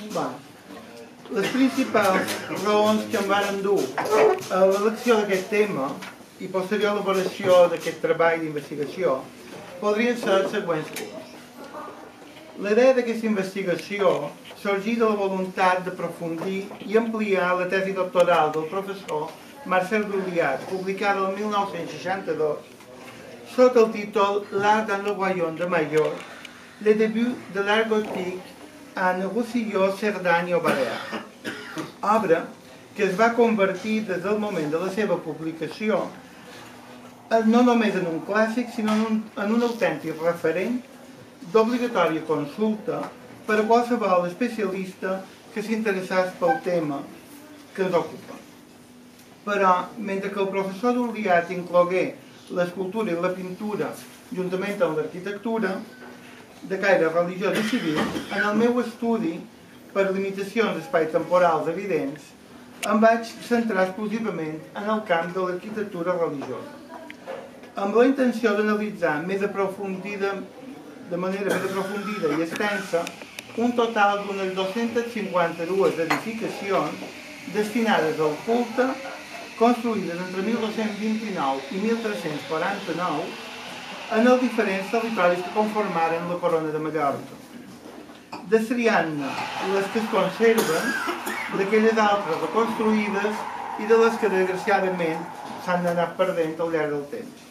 Bé, les principals raons que em varen dur a l'elecció d'aquest tema i posterior elaboració d'aquest treball d'investigació podrien ser els següents punts. La idea d'aquesta investigació sorgí de la voluntat d'aprofundir i ampliar la tesi doctoral del professor Marcel Brulliat, publicada el 1962, sota el títol L'art dans le royaume de Mayotte, le début de l'art gothique en Roussillon, Cerdagne o Balear. Obra que es va convertir des del moment de la seva publicació no només en un clàssic, sinó en un autèntic referent d'obligatòria consulta per a qualsevol especialista que s'interessés pel tema que ens ocupa. Però, mentre que el professor Brulliat inclogué l'escultura i la pintura juntament amb l'arquitectura, de caire religiós i civil, en el meu estudi, per limitacions espai-temporals evidents, em vaig centrar exclusivament en el camp de l'arquitectura religiosa, amb la intenció d'analitzar de manera més aprofundida i extensa un total d'unes 252 edificacions destinades al culte, construïdes entre 1229 i 1349 en els diferents territoris que conformaren la Corona de Mallorca, destriant-ne les que es conserven d'aquelles altres reconstruïdes i de les que desgraciadament s'han anat perdent al llarg del temps,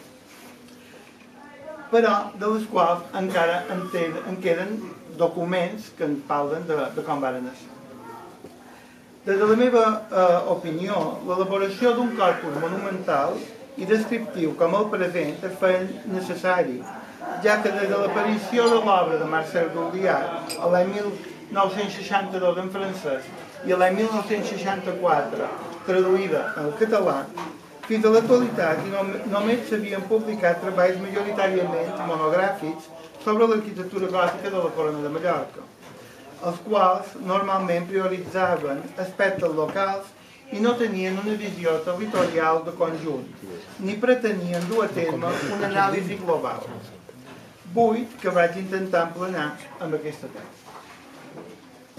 però de les quals encara en queden documents que ens parlen de com varen ser. Des de la meva opinió, l'elaboració d'un corpus monumental i descriptiu com el present es feia necessari, ja que des de l'aparició de l'obra de Marcel Brulliat a l'any 1962 en francès i a l'any 1964 traduïda al català, fins a l'actualitat només s'havien publicat treballs majoritàriament monogràfics sobre l'arquitectura gòtica de la Corona de Mallorca, els quals normalment prioritzaven aspectes locals i no tenien una visió territorial de conjunt, ni pretenien dur a terme una anàlisi global. Vull que vaig intentar emplenar amb aquesta tesi.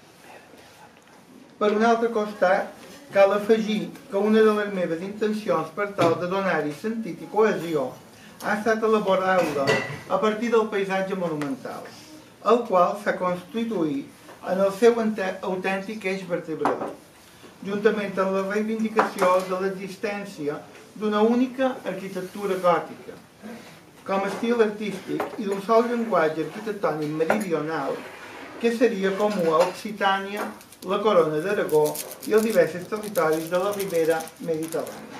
Per un altre costat, cal afegir que una de les meves intencions per tal de donar-hi sentit i cohesió ha estat elaborar-la a partir del paisatge monumental, el qual s'ha constituït en el seu autèntic eix vertebrador, juntament amb la reivindicació de l'existència d'una única arquitectura gòtica, com a estil artístic i d'un sol llenguatge arquitectònic meridional que seria comú a Occitània, la Corona d'Aragó i els diversos territoris de la Ribera Mediterrània.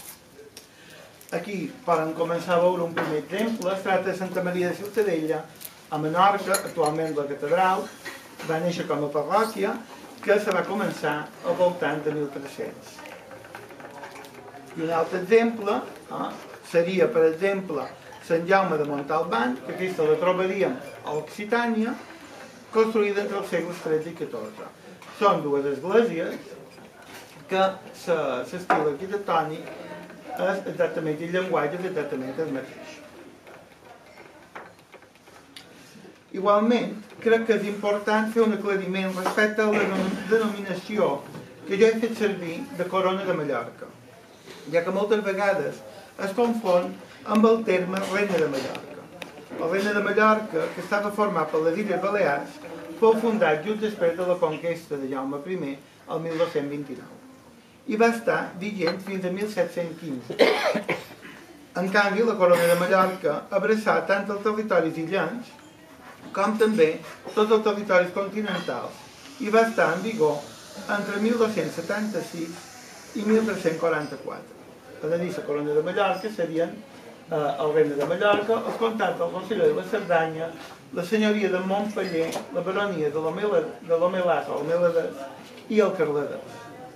Aquí poden començar a veure un primer exemple. Es tracta de Santa Maria de Ciutadella, a Menorca, actualment la catedral, va néixer com a parròquia, que se va començar al voltant de 1300. I un altre exemple seria, per exemple, Sant Jaume de Montalban, que aquesta la trobaríem a Occitània, construïda entre els segles XIII i XIV. Són dues esglésies que l'estil arquitectònic és exactament, el llenguatge és exactament el mateix. Igualment, crec que és important fer un aclariment respecte a la denominació que jo he fet servir de Corona de Mallorca, ja que moltes vegades es confon amb el terme Reina de Mallorca. El Reina de Mallorca, que estava format per les Illes Balears, fou fundat just després de la conquesta de Jaume I, el 1229, i va estar vigent fins a 1715. En canvi, la Corona de Mallorca abraçà tant els territoris illans com també tots els territoris continentals i va estar en vigor entre 1276 i 1344. És a dir, la Corona de Mallorca serien el Regne de Mallorca, els comtats del Rosselló i la Cerdanya, la senyoria de Montpeller, la baronia de l'Omelàs o l'Omeladès i el Carladès.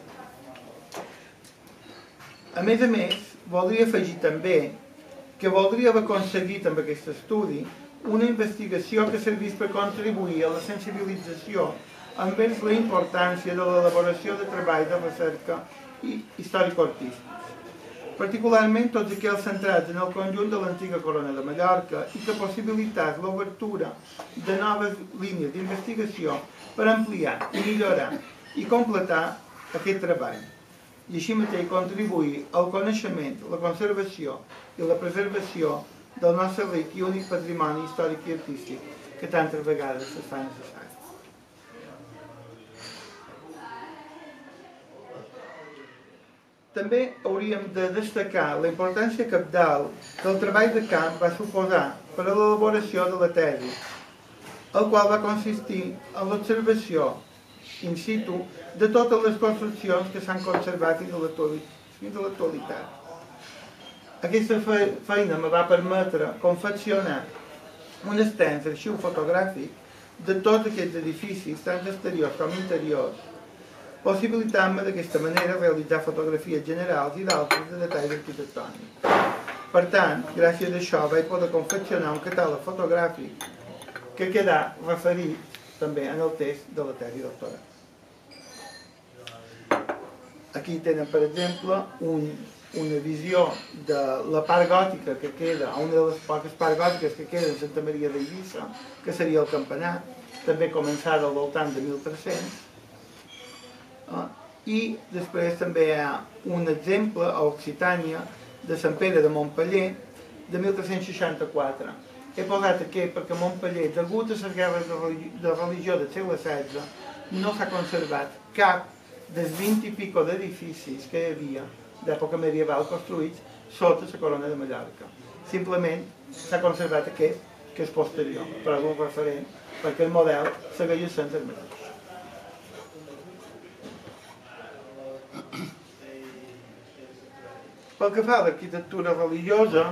A més, voldria afegir també que voldria haver aconseguit amb aquest estudi una investigació que servís per contribuir a la sensibilització envers la importància de l'elaboració de treballs de recerca històrico-artístics, particularment tots aquells centrats en el conjunt de l'antiga Corona de Mallorca i que possibilitat l'obertura de noves línies d'investigació per ampliar, millorar i completar aquest treball i així mateix contribuir al coneixement, la conservació i la preservació del nostre ric i únic patrimoni històric i artístic que tantes vegades es fa necessari. També hauríem de destacar la importància cabdal que el treball de camp va suposar per a l'elaboració de la tesi, el qual va consistir en l'observació in situ de totes les construccions que s'han conservat fins a l'actualitat. Aquesta feina me va permetre confeccionar un extens arxiu fotogràfic de tots aquests edificis, tant exteriors com interiors, possibilitant-me d'aquesta manera realitzar fotografies generals i d'altres de detalls arquitectònics. Per tant, gràcies a això vaig poder confeccionar un catàleg fotogràfic que quedà referit també en el text de la tesi doctoral. Aquí tenen, per exemple, una visió de la part gòtica que queda, una de les poques parts gòtiques que queda en Santa Maria d'Eivissa, que seria el campanar, també començada al voltant de 1300. I després també hi ha un exemple a Occitània de Sant Pere de Montpeller de 1364. He posat aquí perquè Montpeller, degut a les guerres de religió del segle XVI, no s'ha conservat cap dels 20 i pico d'edificis que hi havia d'època medieval construïts sota la Corona de Mallorca. Simplement s'ha conservat aquest, que és posterior, per algun referent, perquè el model segueix sent el mateix. Pel que fa a l'arquitectura religiosa,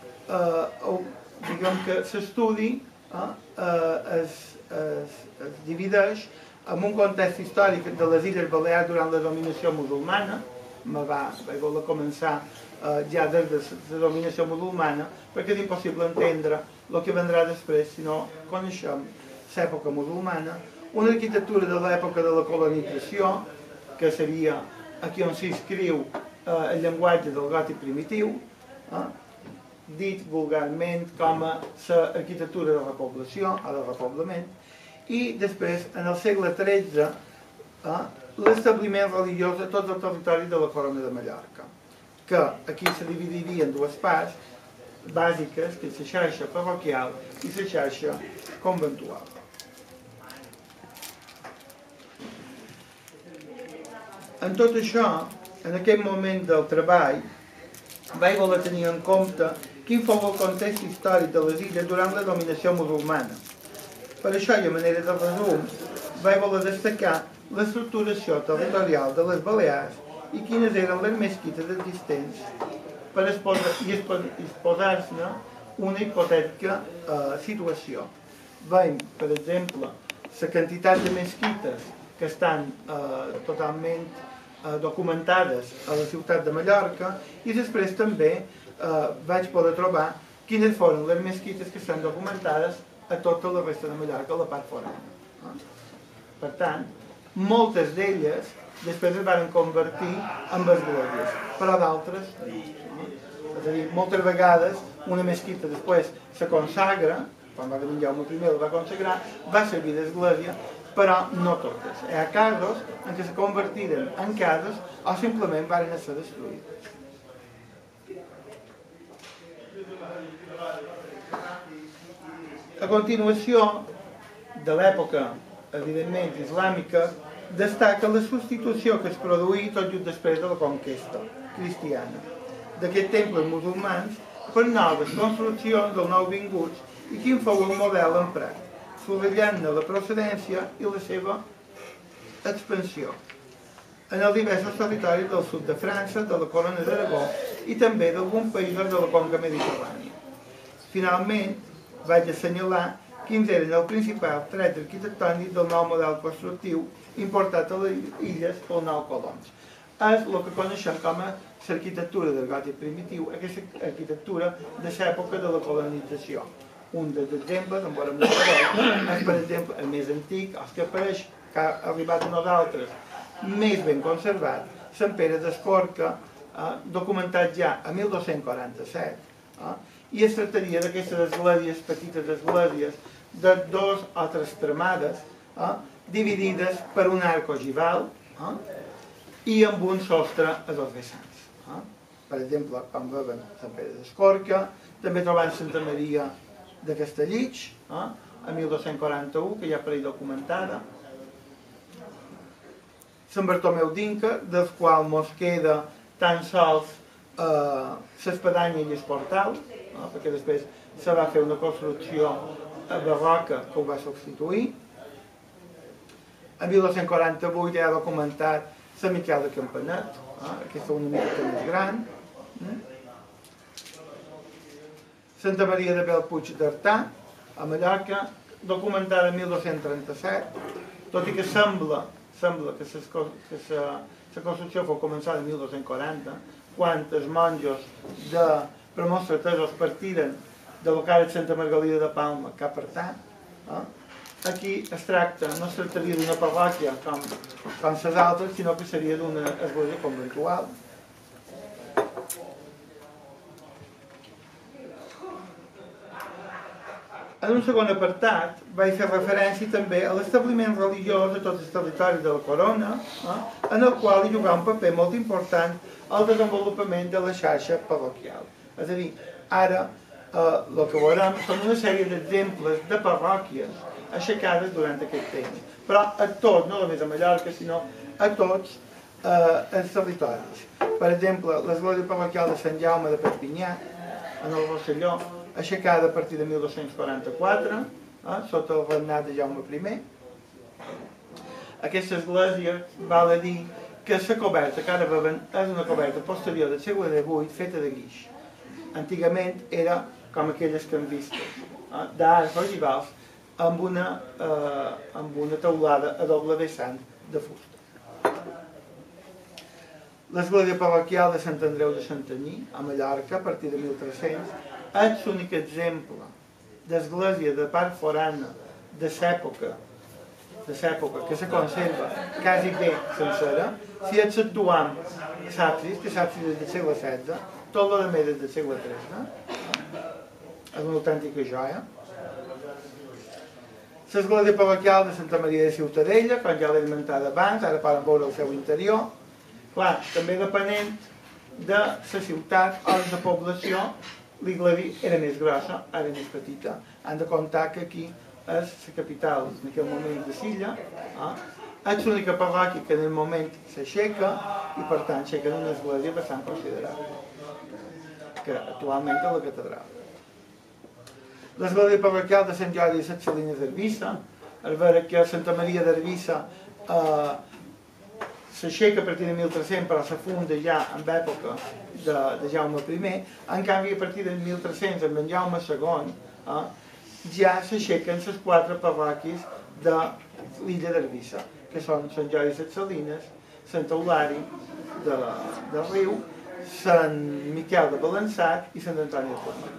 diguem que l'estudi es divideix en un context històric de les Illes Balears durant la dominació musulmana. Vaig voler començar ja des de la dominació musulmana, perquè és impossible entendre el que vendrà després si no coneixem l'època musulmana. Una arquitectura de l'època de la colonització, que seria aquí on s'inscriu el llenguatge del gòtic primitiu, dit vulgarment com a l'arquitectura de repoblació o de repoblament, i després, en el segle XIII, l'establiment religiós de tot el territori de la Corona de Mallorca, que aquí se dividiria en dues parts bàsiques, que és la xarxa parroquial i la xarxa conventual. En tot això, en aquest moment del treball, vaig voler tenir en compte quin fou el context històric de les illes durant la dominació musulmana. Per això, i a manera de resum, vaig voler destacar l'estructuració territorial de les Balears i quines eren les mesquites existents per exposar-ne una hipotètica situació. Veiem, per exemple, la quantitat de mesquites que estan totalment documentades a la ciutat de Mallorca i després també vaig poder trobar quines foren les mesquites que estan documentades a tota la resta de Mallorca, a la part forana. Per tant, moltes d'elles després es van convertir en esglésies, però d'altres no. És a dir, moltes vegades una mesquita després se consagra, quan va venir Jaume I la va consagrar, va servir d'església, però no totes. Hi ha casos en què se convertiren en cases o simplement van ser destruïdes. A continuació de l'època, evidentment, islàmica, destaca la substitució que es produí tot just després de la conquesta cristiana d'aquests temples musulmans per noves construccions dels nouvinguts i quin fou el model emprat, subratllant-ne la procedència i la seva expansió en els diversos territoris del sud de França, de la Corona d'Aragó i també d'alguns països de la conca mediterrània. Finalment, vaig assenyalar quins eren els principals trets arquitectònics del nou model constructiu importat a les illes pels nous colons. És el que coneixem com a l'arquitectura del gòtic primitiu, aquesta arquitectura de l'època de la colonització. Un dels exemples, en veurem és, per exemple, el més antic, el que apareix, que ha arribat a nosaltres, més ben conservat, Sant Pere d'Escorca, documentat ja a 1247, i es tractaria d'aquestes esglésies, petites esglésies, de dos o tres tramades, dividides per un arc ogival i amb un sostre a dos vessants. Per exemple, com veuen Sant Pere d'Escorca, també trobant Santa Maria de Castellig, a 1241, que ja per ahir documentada. Sant Bartomeu d'Inca, del qual mos queda tan sols l'espadanya i el portal, perquè després se va fer una construcció barroca que ho va substituir. En 1248 ja ha documentat Sant Miquel de Campanet, aquesta una mica més gran. Santa Maria de Bellpuig d'Artà, a Mallorca, documentada en 1237, tot i que sembla que la construcció fou començada en 1240, quan els monjos de Premonstratesos partiren de lo que ara Santa Margalida de Palma cap a Artà. Aquí no es tractaria d'una parròquia com les altres, sinó que seria d'una església conventual. En un segon apartat vaig fer referència també a l'establiment religiós de tots els territoris de la corona, en el qual hi jugà un paper molt important al desenvolupament de la xarxa parroquial. És a dir, ara el que veurem són una sèrie d'exemples de parròquies aixecades durant aquest temps, però a tots, no només a Mallorca, sinó a tots els territoris. Per exemple, l'església parroquial de Sant Jaume de Perpinyà, en el Rosselló, aixecada a partir de 1244, sota el regnat de Jaume I. Aquesta església val a dir que la coberta que ara veuen és una coberta posterior del segle XVIII feta de guix. Antigament era com aquelles que hem vist, d'arcs ogivals amb una teulada a doble vessant de fusta. L'església parroquial de Sant Andreu de Santanyí, a Mallorca, a partir de 1300, és l'únic exemple d'església de part forana de l'època que se conserva quasi bé sencera, si exceptuam l'absis, que l'absis és del segle XVI, tot el més és del segle XIII, és una autèntica joia. L'església parroquial de Santa Maria de Ciutadella, com ja l'he esmentat abans, ara poden veure el seu interior. Clar, també depenent de la ciutat o de la població, l'iglesia era més grossa, ara més petita. Han de comptar que aquí és la capital, en aquell moment, de Silla. És l'única parròquia que en el moment s'aixeca i, per tant, aixeca una església bastant considerable, que actualment és la catedral. L'església parroquial de Sant Jordi de les Salines d'Eivissa, es veure que Santa Maria d'Eivissa s'aixeca a partir de 1300, però se funda ja en època de Jaume I. En canvi, a partir de 1300, amb en Jaume II, ja s'aixequen les quatre parròquies de l'illa d'Eivissa, que són Sant Jordi de les Salines, Sant Eulari del Riu, Sant Miquel de Balançat i Sant Antoni de Portmany.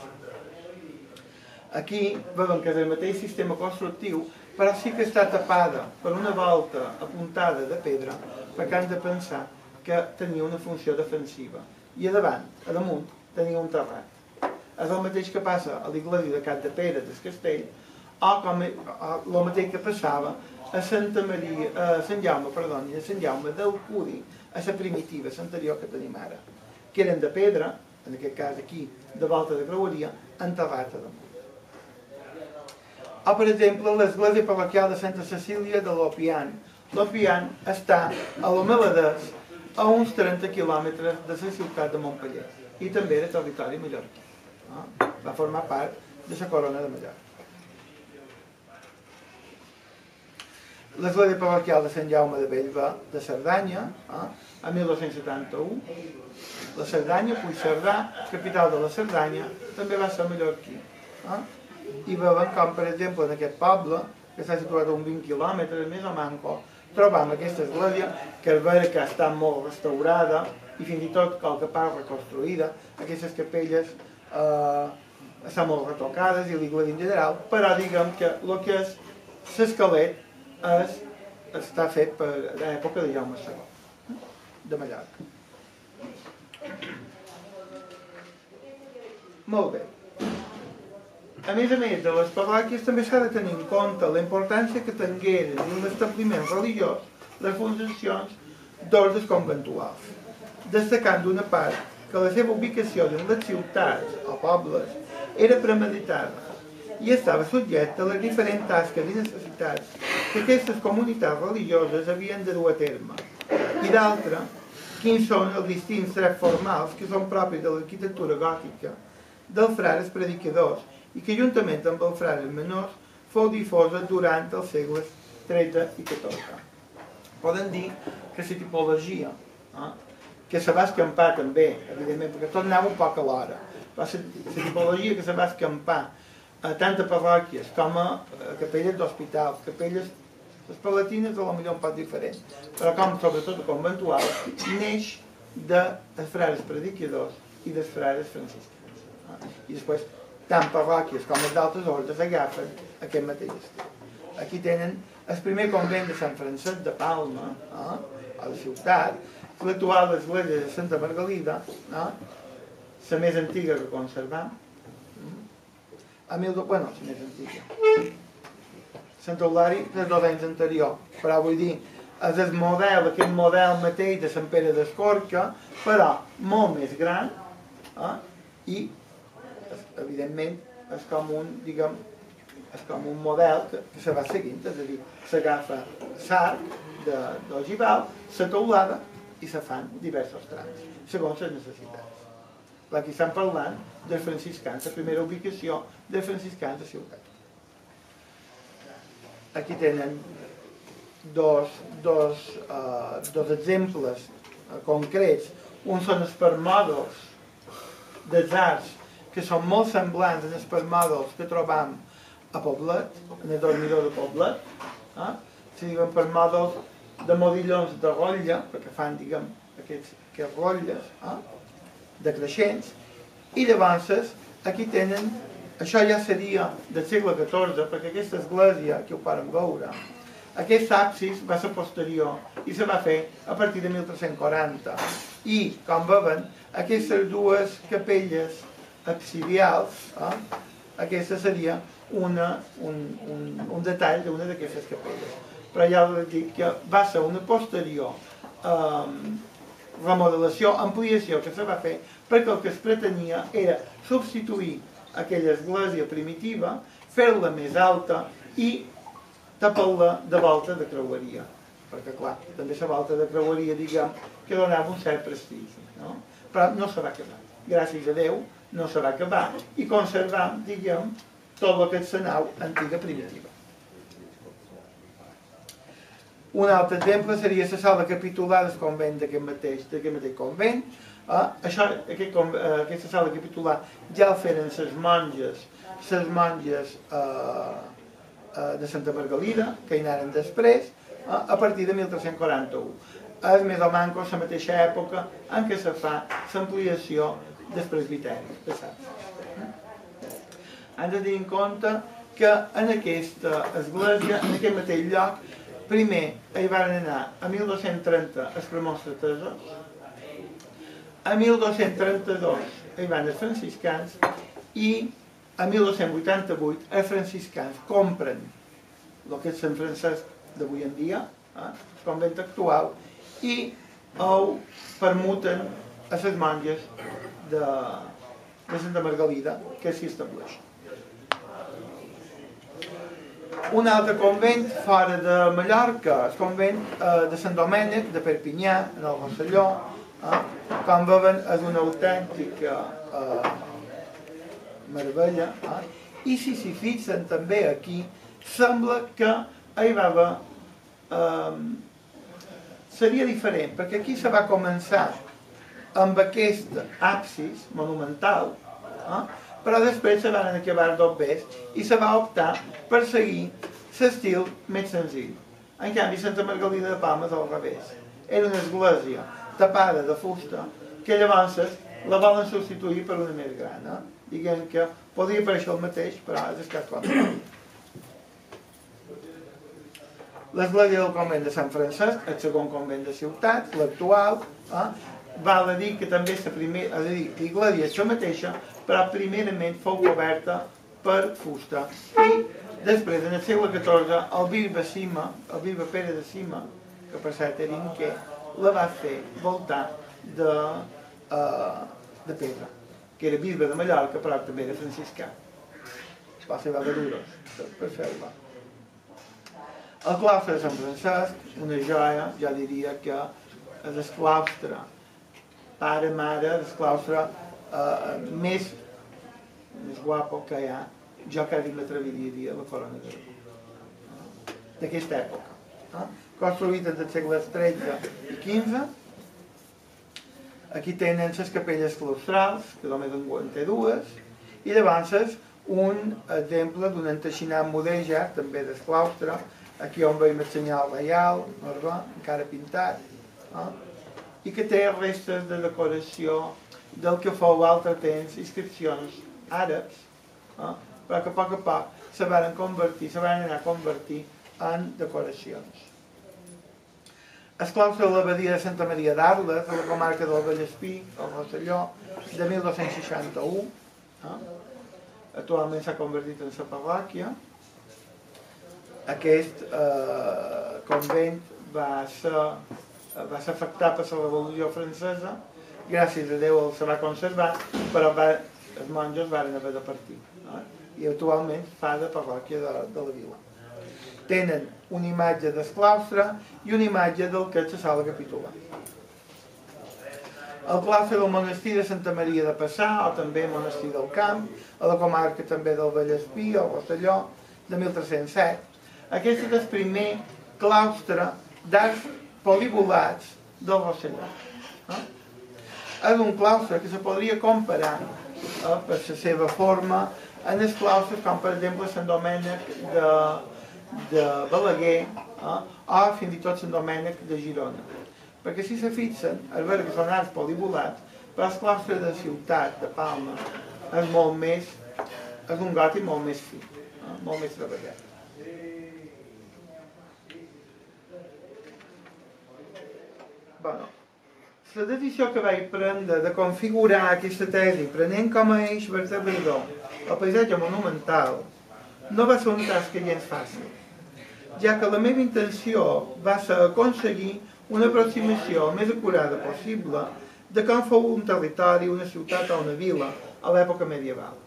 Aquí veuen que és el mateix sistema constructiu, però sí que està tapada per una volta apuntada de pedra, perquè han de pensar que tenia una funció defensiva. I a davant, a damunt, tenia un terrat. És el mateix que passa a l'església de Capdepera del Castell, o el mateix que passava a Sant Jaume i a Sant Jaume del Cudi, a la primitiva, l'anterior que tenim ara, que eren de pedra, en aquest cas aquí, de volta de creueria, enterrat a damunt. O, per exemple, l'església parroquial de Santa Cecília de l'Opiant. L'Opiant està a l'Homeladès, a uns 30 quilòmetres de la ciutat de Montpeller, i també de territori mallorquí. Va formar part de la corona de Mallorca. L'església parroquial de Sant Jaume de Bellver de Cerdanya, a 1271. La Cerdanya, Puigcerdà, capital de la Cerdanya, també va ser mallorquí. I veuen com, per exemple, en aquest poble, que està situat a uns 20 quilòmetres més o manco, trobam aquesta església que es veure que està molt restaurada i fins i tot qualque part reconstruïda. Aquestes capelles estan molt retocades i l'església en general, però diguem que el que és l'esquelet està fet per l'època de Jaume II, de Mallorca. Molt bé. A més de les parròquies també s'ha de tenir en compte la importància que tingueren en l'establiment religiós les fundacions d'ordres conventuals, destacant d'una part que la seva ubicació en les ciutats o pobles era premeditada i estava subjecta a les diferents tasques i necessitats que aquestes comunitats religioses havien de dur a terme, i d'altra, quins són els distints trets formals que són propis de l'arquitectura gòtica dels frares predicadors i que, juntament amb els frares menors, fou difosa durant els segles XIII i XIV. Poden dir que la tipologia, que se va escampar també, evidentment, perquè tot anava un poc alhora, però la tipologia que se va escampar a tant a parròquies com a capelles d'hospitals, capelles, les palatines a lo millor un poc diferent, però com sobretot a conventuals, neix dels frares predicadors i dels frares franciscans. I després, tant parròquies com els d'altres ordres agafen aquest mateix estil. Aquí tenen el primer convent de Sant Francesc de Palma, a la ciutat, l'actual església de Santa Margalida, la més antiga que conservam, la més antiga. Sant Eulari és 2 anys anterior, però vull dir, és el model, aquest model mateix de Sant Pere d'Escorca, però molt més gran, i evidentment és com un, diguem, és com un model que se va seguint, és a dir, s'agafa l'arc d'ogival, la teulada i se fan diversos trams, segons les necessitats. Aquí estan parlant dels franciscans, la primera ubicació dels franciscans de ciutat. Aquí tenen dos exemples concrets. Un són els permòdols dels arcs, que són molt semblants als permòdols que trobam a Poblet, en el dormidor de Poblet. Se diuen permòdols de modillons de rotlla, perquè fan, diguem, aquests rotlles decreixents, i llavors aquí tenen, això ja seria del segle XIV, perquè aquesta església, que ho poden veure, aquest absis va ser posterior i se va fer a partir de 1340. I, com veuen, aquestes dues capelles absidials, aquesta seria un detall d'una d'aquestes capelles. Però ja us dic que va ser una posterior remodelació, ampliació que se va fer perquè el que es pretenia era substituir aquella església primitiva, fer-la més alta i tapar-la de volta de creueria. Perquè, clar, també la volta de creueria, diguem, que donava un cert prestigi, no? Però no se va acabar. Gràcies a Déu, no se va acabar i conservam, diguem, tot el que és la nau antiga primitiva. Un altre exemple seria la sala capitular del convent d'aquest mateix convent. Aquesta sala capitular ja el feren les monges de Santa Margalida, que hi anaren després, a partir de 1341. És més o menys la mateixa època en què se fa l'ampliació del presbiteri de Sants. Hem de tenir en compte que en aquesta església, en aquest mateix lloc, primer hi van anar a 1230 els premonstratesos, a 1232 hi van els franciscans i a 1288 els franciscans compren el que és Sant Francesc d'avui en dia, el convent actual, i ho permuten a les monges de Santa Margalida, que s'hi estableix. Un altre convent fora de Mallorca, el convent de Sant Domènec, de Perpinyà, en el Rosselló, com veuen és una autèntica meravella, i si s'hi fixen també aquí, sembla que hi va haver... seria diferent, perquè aquí se va començar amb aquest absis monumental, però després se van acabar dobbers i se va optar per seguir l'estil més senzill. En canvi, Santa Margalida de Palma és al revés. Era una església tapada de fusta que llavors la volen substituir per una més gran. Diguem que podria aparèixer el mateix, però és escàs contrari. L'església del convent de Sant Francesc, el segon convent de ciutat, l'actual, val a dir que també l'església això mateixa, però primerament fou coberta per fusta. I després, en el segle XIV, el bisbe Pere de Sima, que per cert era inquer, la va fer voltar de pedra, que era bisbe de Mallorca, però també era franciscà. Va ser Valdeduros, per fer-la. El claustre de Sant Francesc, una joia, jo diria que és el claustre pare-mare, el claustre més guapo que hi ha, jo quasi m'atreviria a dir la Corona d'Aragó, d'aquesta època. Construït entre els segles XIII i XV. Aquí tenen les capelles claustrals, que només en té dues, i llavors un exemple d'un enteixinat mudèjar, també del claustre, aquí on veiem el senyal reial, encara pintat, i que té restes de decoració del que fou a altre temps inscripcions àrabs, però que a poc se van anar a convertir en decoracions. El claustre de l'abadia de Santa Maria d'Arles, a la comarca del Vallespí, al Rosselló, de 1261. Actualment s'ha convertit en la parròquia. Aquest convent va ser afectat per la Revolució Francesa, gràcies a Déu se va conservar, però els monjos van haver de partir. I actualment fa de parròquia de la vila. Tenen una imatge del claustre i una imatge del que és la sala capitular. El claustre del monestir de Santa Maria de Passà, o també monestir del Camp, a la comarca també del Vallespí, al Rosselló, de 1307. Aquest és el primer claustre d'arcs polivolats del Rosselló. És un claustre que se podria comparar, per la seva forma, en els claustres com per exemple Sant Domènec de Balaguer o fins i tot Sant Domènec de Girona. Perquè si se fixen, es veu que són arcs polivolats, però el claustre de Ciutat, de Palma, és un gòtic molt més fi, molt més treballat. La decisió que vaig prendre de configurar aquesta tesi prenent com a eix vertebrador el paisatge monumental no va ser una tasca gens fàcil, ja que la meva intenció va ser aconseguir una aproximació més acurada possible de com fou un territori, una ciutat o una vila a l'època medieval.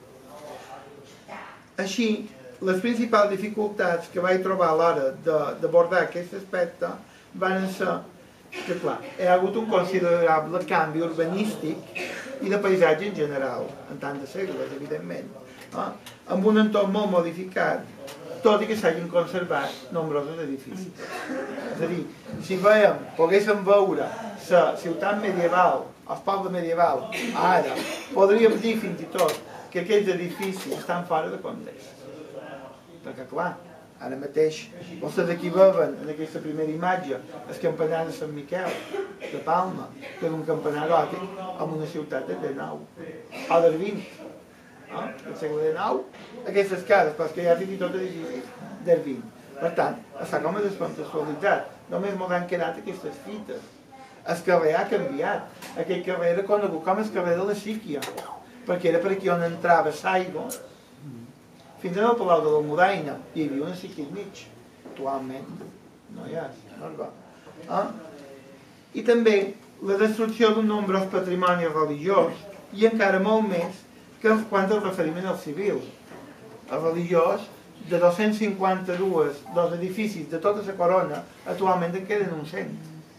Així, les principals dificultats que vaig trobar a l'hora d'abordar aquest aspecte van ser que, clar, hi ha hagut un considerable canvi urbanístic i de paisatge en general, en tant de segles, evidentment, amb un entorn molt modificat, tot i que s'hagin conservat nombrosos edificis. És a dir, si poguéssim veure la ciutat medieval, el poble medieval, ara, podríem dir fins i tot que aquests edificis estan fora de context. Perquè, clar, ara mateix, vostès aquí veuen en aquesta primera imatge el campanar de Sant Miquel, de Palma, que és un campanar gòtic en una ciutat del XIX, o del XX, del segle XIX, aquestes cases, però que hi ha fins i tot edificis del XX. Per tant, està com a descontextualitzat, només ens han quedat aquestes fites. El carrer ha canviat, aquell carrer era conegut com el carrer de la Síquia, perquè era per aquí on entrava l'aigua. Fins al Palau de l'Almudaina hi havia una síquia al mig. Actualment no hi ha, no es va. I també la destrucció d'un nombrós patrimoni religiós i encara molt més que quan el referiment al civil. El religiós, de 252 dels edificis de tota la corona, actualment en queden uns 100.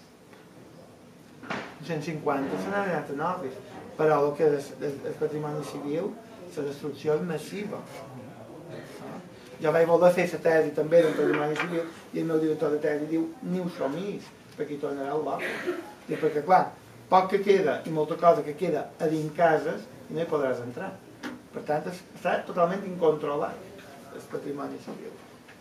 150 se n'han anat a noves, però el que és el patrimoni civil, la destrucció és massiva. Jo vaig voler fer la tesi també del patrimoni civil i el meu director de tesi diu ni ho somís, perquè hi tornarà el loc. Perquè clar, poc que queda i molta cosa que queda a dins cases i no hi podràs entrar. Per tant, està totalment incontrolat el patrimoni civil.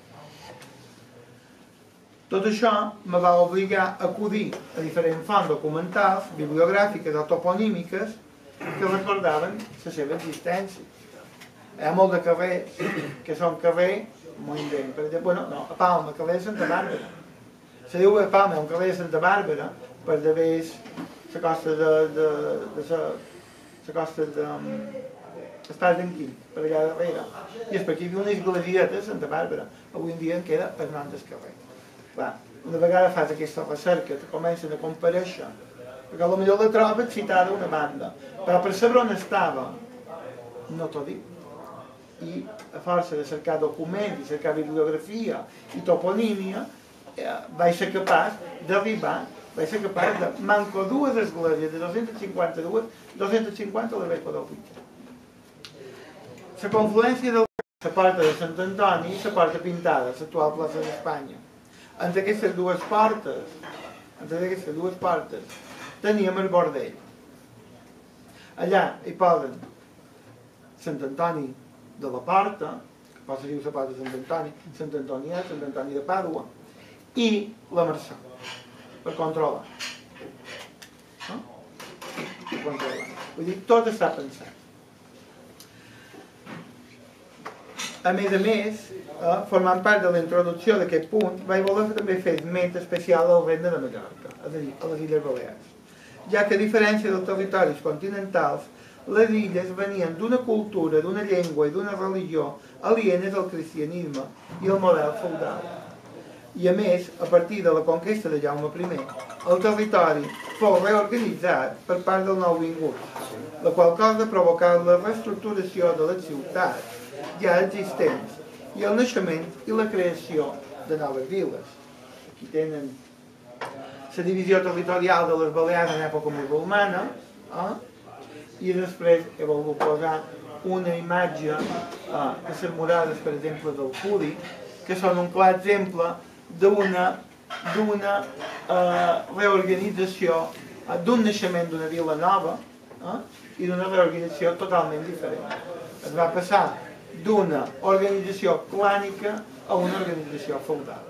Tot això me va obligar a acudir a diferents fonts documentals, bibliogràfiques o toponímiques que recordaven la seva existència. Hi ha molt de carrers que són carrers molt indents. Per exemple, a Palma, carrer de Santa Bàrbara. Se diu a Palma un carrer de Santa Bàrbara per d'haver la costa Espai d'Anquí, per allà darrere. I és perquè hi havia una esglésieta a Santa Bàrbara. Avui en dia en queda el nom del carrer. Clar, una vegada fas aquesta recerca, te comencen a comparèixer, perquè potser la trobes citada una banda, però per saber on estava, no t'ho dic. I a força de cercar documents, i cercar bibliografia i toponímia, vaig ser capaç d'arribar, vaig ser capaç de manco dues esglésies, de 252, 250 les vaig poder utilitzar. La confluència de la porta de Sant Antoni i la porta pintada, l'actual plaça d'Espanya. Entre aquestes dues portes, teníem el bordell. Allà hi poden Sant Antoni de la Porta, que pot ser la porta de Sant Antoni, Sant Antonià, Sant Antoni de Pàdua, i la Mercè, per controlar. No? Per controlar. Vull dir, tot està pensat. A més, formant part de la introducció d'aquest punt, vaig voler també fer esment especial al Regne de Mallorca, és a dir, a les Illes Balears, ja que a diferència dels territoris continentals, les illes venien d'una cultura, d'una llengua i d'una religió alienes al cristianisme i al model feudal. I a més, a partir de la conquesta de Jaume I, el territori fou reorganitzat per part del nouvingut, la qual cosa provocà la reestructuració de les ciutats ja existents i el naixement i la creació de noves viles. Aquí tenen la divisió territorial de les Balears en època musulmana, i després he volgut posar una imatge de les murades, per exemple, del Pudi, que són un clar exemple d'una reorganització, d'un naixement d'una vila nova i d'una reorganització totalment diferent. Es va passar d'una organització clànica a una organització feudal.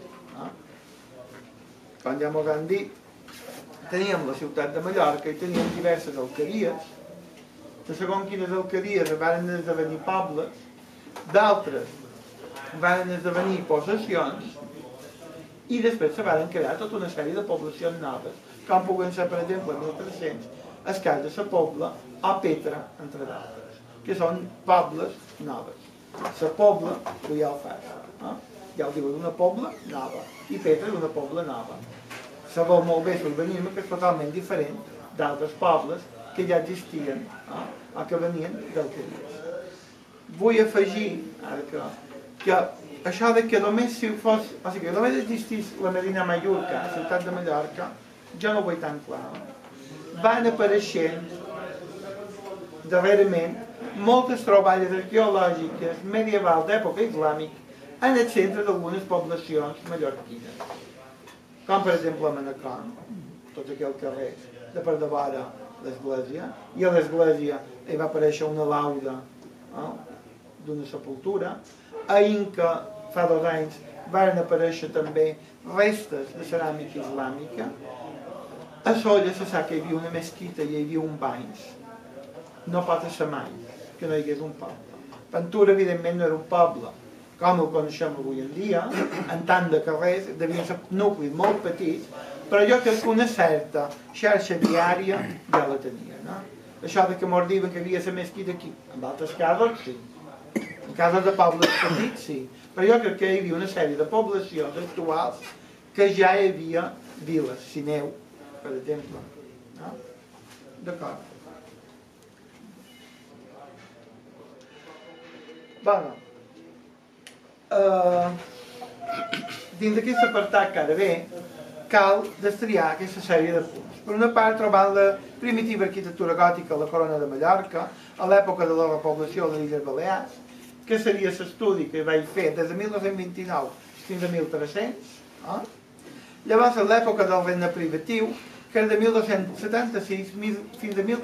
Com ja m'ho han dit, teníem la ciutat de Mallorca i teníem diverses alqueries. De segons quines alqueries van esdevenir pobles, d'altres van esdevenir possessions, i després se van crear tota una sèrie de poblacions noves, com puguen ser, per exemple, en 1300, el cas de la Pobla o Petra, entre d'altres, que són pobles noves. La Pobla, tu ja ho fas, ja ho diuen, una pobla nova, i Petra és una pobla nova. Se veu molt bé l'urbanisme, que és totalment diferent d'altres pobles que ja existien o que venien d'alqueries. Vull afegir que això de que només existís la Medina Mallorca, la ciutat de Mallorca, jo no ho veig tan clar. Van apareixent darrerament moltes troballes arqueològiques medievals d'època islàmica en el centre d'algunes poblacions mallorquines, com per exemple a Manacor, tot aquell carrer de per davora l'església, i a l'església hi va aparèixer una lauda d'una sepultura. A Inca, fa 2 anys, van aparèixer també restes de ceràmica islàmica. A Solla se sap que hi havia una mesquita i hi havia un banys. No pot ser mai que no hi hagués un poble. Ventura, evidentment, no era un poble com el coneixem avui en dia, en tant de carrers, devien ser nuclis molt petits, però jo crec que una certa xarxa viària ja la tenia. Això que mos diuen que havia la mesquita aquí, en altres casos sí, en casos de pobles petits sí, però jo crec que hi havia una sèrie de poblacions actuals que ja hi havia viles, Sineu, per exemple. D'acord. Bueno, dins d'aquest apartat que ara ve, cal destriar aquesta sèrie de punts. Per una part, trobant la primitiva arquitectura gòtica a la Corona de Mallorca, a l'època de la repoblació de les Illes Balears, que seria l'estudi que vaig fer des de 1929 fins a 1300. Llavors, a l'època del regne privatiu, que és de 1276 fins a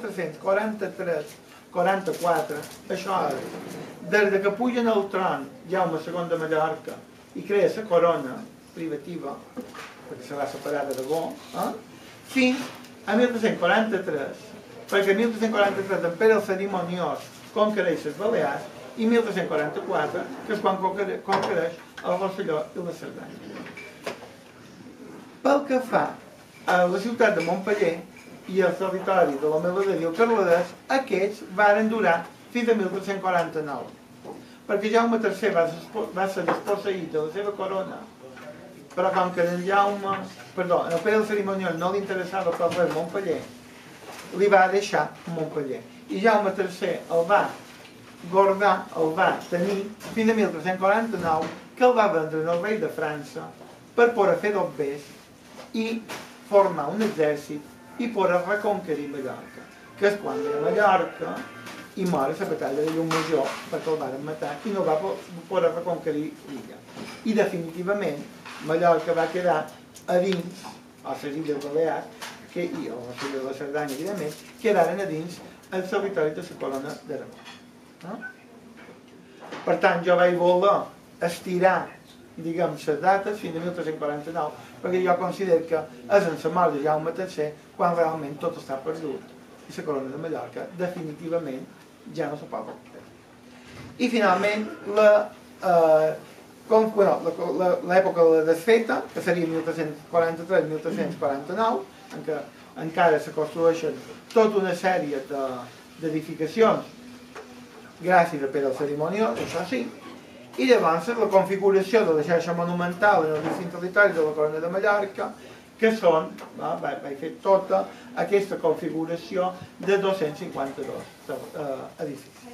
1343-44, això és, des que pugen al tron Jaume II de Mallorca i crea la corona privativa, perquè serà separada d'Aragó, fins a 1343, perquè en 1343 en Pere el Cerimoniós conquereix les Balears i 1344, que és quan conquereix el Rosselló i la Cerdanya. Pel que fa a la ciutat de Montpeller, i el territori de la Melodea i el Carladès, aquests varen durar fins a 1349. Perquè Jaume III va ser desposseït de la seva corona, però com que en el Pere del Cerimonial no li interessava per res Montpeller, li va deixar Montpeller. I Jaume III el va guardar, el va tenir fins a 1349, que el va vendre al rei de França per poder fer dobbers i formar un exèrcit i poder reconquerir Mallorca, que és quan ve a Mallorca i mor a la batalla de Llumajor perquè el van matar i no va poder reconquerir l'illa. I definitivament Mallorca va quedar a dins, o les Illes Balears, o les Illes de la Cerdanya, evidentment, quedaren a dins el territori de la corona d'Aragó. Per tant, jo vaig voler estirar, diguem, les dates fins a 1349, perquè jo considero que és en la mort de Jaume III quan realment tot està perdut i la corona de Mallorca definitivament ja no se pot recuperar. I finalment l'època de la desfeta, que seria 1343-1349, en què encara se construeixen tota una sèrie d'edificacions gràcies a Pere el Cerimoniós, això sí, i llavors la configuració de la xarxa monumental en els distints territoris de la corona de Mallorca, que són, vaig fer tota aquesta configuració de 252 edificis.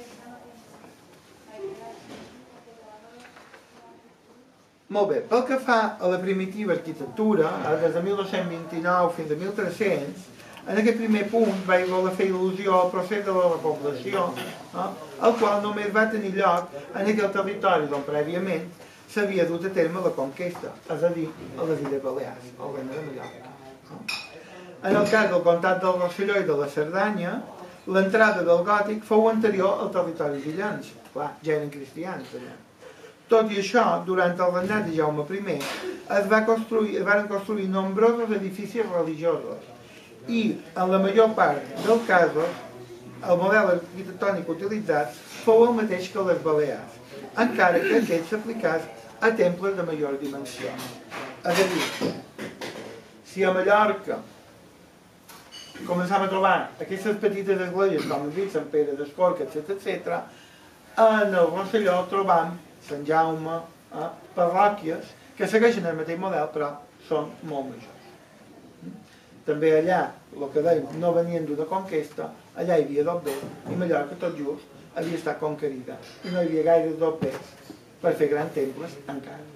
Molt bé, pel que fa a la primitiva arquitectura, des de 1229 fins a 1300, en aquest primer punt vaig voler fer il·lusió al procés de la repoblació, el qual només va tenir lloc en aquell territori on prèviament s'havia dut a terme la conquesta, és a dir, a les Illes Balears, al Regne de Mallorca. En el cas del comtat del Rosselló i de la Cerdanya, l'entrada del gòtic fou anterior al territori illencs, clar, ja eren cristians allà. Tot i això, durant el regnat de Jaume I, es van construir nombrosos edificis religiosos i, en la major part dels casos, el model arquitectònic utilitzat fou el mateix que les Balears, encara que aquest s'aplicés a temples de major dimensió. És a dir, si a Mallorca començam a trobar aquestes petites esglésies, com hem dit, Sant Pere d'Escorca, etc., en el Rosselló trobam Sant Jaume, parròquies, que segueixen el mateix model, però són molt majors. També allà, el que dèiem, no venien d'una conquesta, allà hi havia dobbers, i Mallorca tot just havia estat conquerida, i no hi havia gaire dobbers per fer grans temples encara.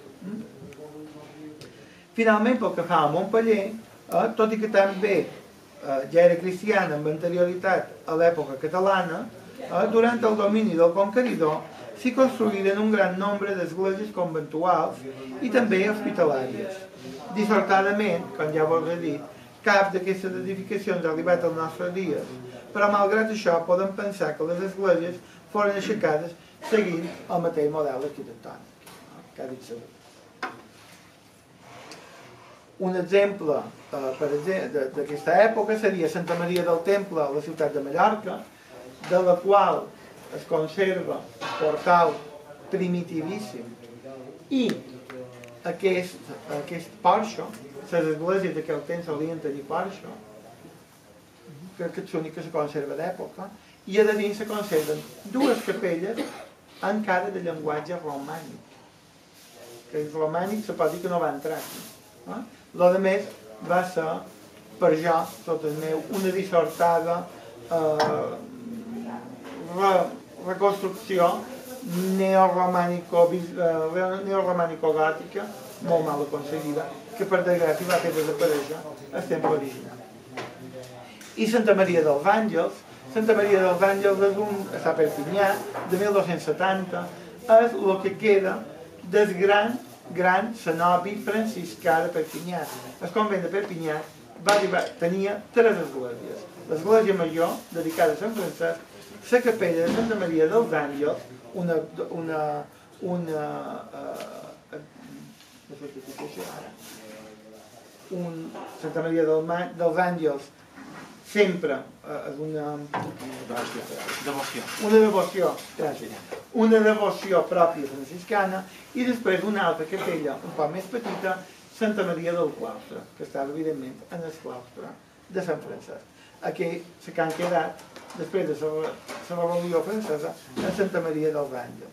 Finalment, pel que fa a Montpeller, tot i que també ja era cristiana amb anterioritat a l'època catalana, durant el domini del conqueridor s'hi construïren un gran nombre d'esglésies conventuals i també hospitalàries. Dissortadament, com ja vos he dit, cap d'aquestes edificacions ha arribat als nostres dies, però malgrat això podem pensar que les esglésies foren aixecades seguint el mateix model arquitectònic que ha dit segur. Un exemple d'aquesta època seria Santa Maria del Temple a la ciutat de Mallorca, de la qual es conserva un portal primitivíssim i aquest porxo, les esglésies d'aquell temps solien tenir porxo, crec que és l'únic que se conserva d'època, i a dins se conserven dues capelles encara de llenguatge romànic. Que el romànic se pot dir que no va entrar aquí. Lo de més va ser, per jo, tot el meu, una dissortada reconstrucció neoromànico-gòtica, molt mal aconseguida, que per desgràcia va fer desaparèixer el temple original. I Santa Maria dels Àngels és a Perpinyà, de 1270, és el que queda del gran cenobi franciscà de Perpinyà. El convent de Perpinyà tenia tres esglésies. L'església major, dedicada a Sant Francesc, la capella de Santa Maria dels Àngels, Santa Maria dels Àngels sempre és una devoció pròpia franciscana, i després una altra capella un poc més petita, Santa Maria del Claustre, que estava evidentment en el claustre de Sant Francesc. que han quedat després de la Revolució Francesa a Santa Maria dels Àngels.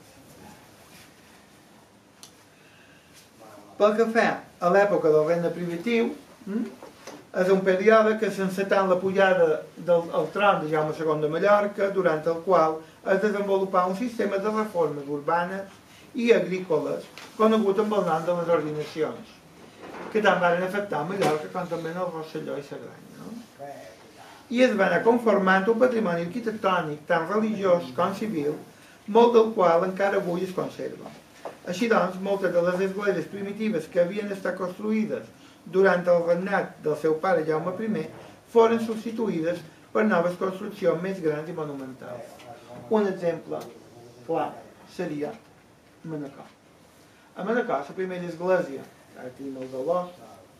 Pel que fa a l'època del regne primitiu, és un període que s'encetant la pujada al tron de Jaume II de Mallorca, durant el qual es desenvolupà un sistema de reformes urbanes i agrícoles conegut amb el nom de les ordinacions, que tant van afectar a Mallorca com també el Rosselló i Cerdanya. No? I es van anar conformant un patrimoni arquitectònic tant religiós com civil, molt del qual encara avui es conserva. Així doncs, moltes de les esglésies primitives que havien estat construïdes durant el regnat del seu pare Jaume I foren substituïdes per noves construccions més grans i monumentals. Un exemple clar seria Manacor. A Manacor, la primera església, ara tenim el Dolors,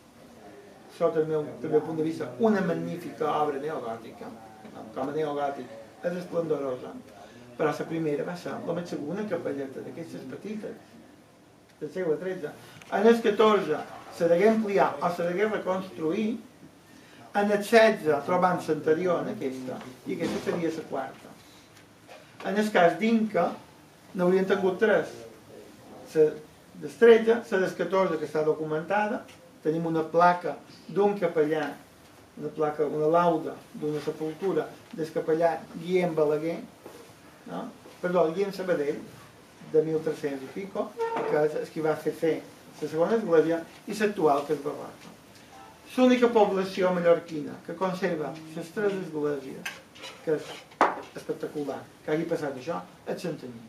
sota el meu punt de vista, una magnífica obra neogòtica, com a neogòtic és esplendorosa, però la primera va ser la més segona capelleta d'aquestes petites, del segle XIII. En el XIV se degué ampliar o se degué reconstruir, en el XVI trobant l'anterior en aquesta, i aquesta seria la quarta. En el cas d'Inca, n'haurien tingut tres. La del XIII, la del XIV que està documentada, tenim una placa d'un capellà, una lauda d'una sepultura del capellà Guillem Balaguer, no? Perdó, Guillem Sabadell, de 1300 i pico, que és el que va fer la segona església, i l'actual, que és barroca. L'única població mallorquina que conserva les tres esglésies, que és espectacular, que hagi passat això, és Santanyí.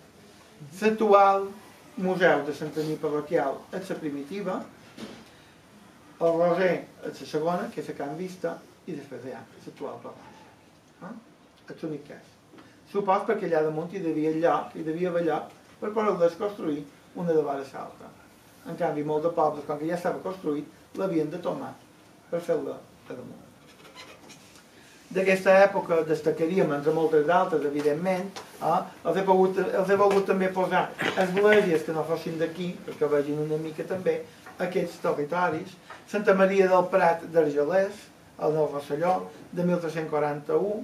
L'actual museu de Santanyí parroquial és la primitiva, el Roser és la segona, que és la que han vista, i després hi ha l'actual parròquia. És l'únic que és. Supos perquè allà damunt hi devia lloc, hi devia haver lloc per poder-les construir una de vora l'altra. En canvi, molts de pobles, com que ja estava construït, l'havien de tomar per fer-la a damunt. D'aquesta època destacaríem, entre moltes d'altres, evidentment, els he volgut també posar esglésies que no fossin d'aquí, perquè vegin una mica també aquests territoris. Santa Maria del Prat d'Argelers, el del Rosselló, de 1341,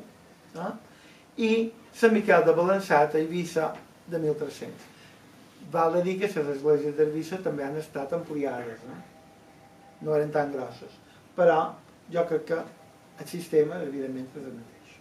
i Sant Miquel de Balançat a Eivissa de 1300. Val a dir que les esglésies d'Eivissa també han estat ampliades, no eren tan grosses, però jo crec que el sistema, evidentment, és el mateix.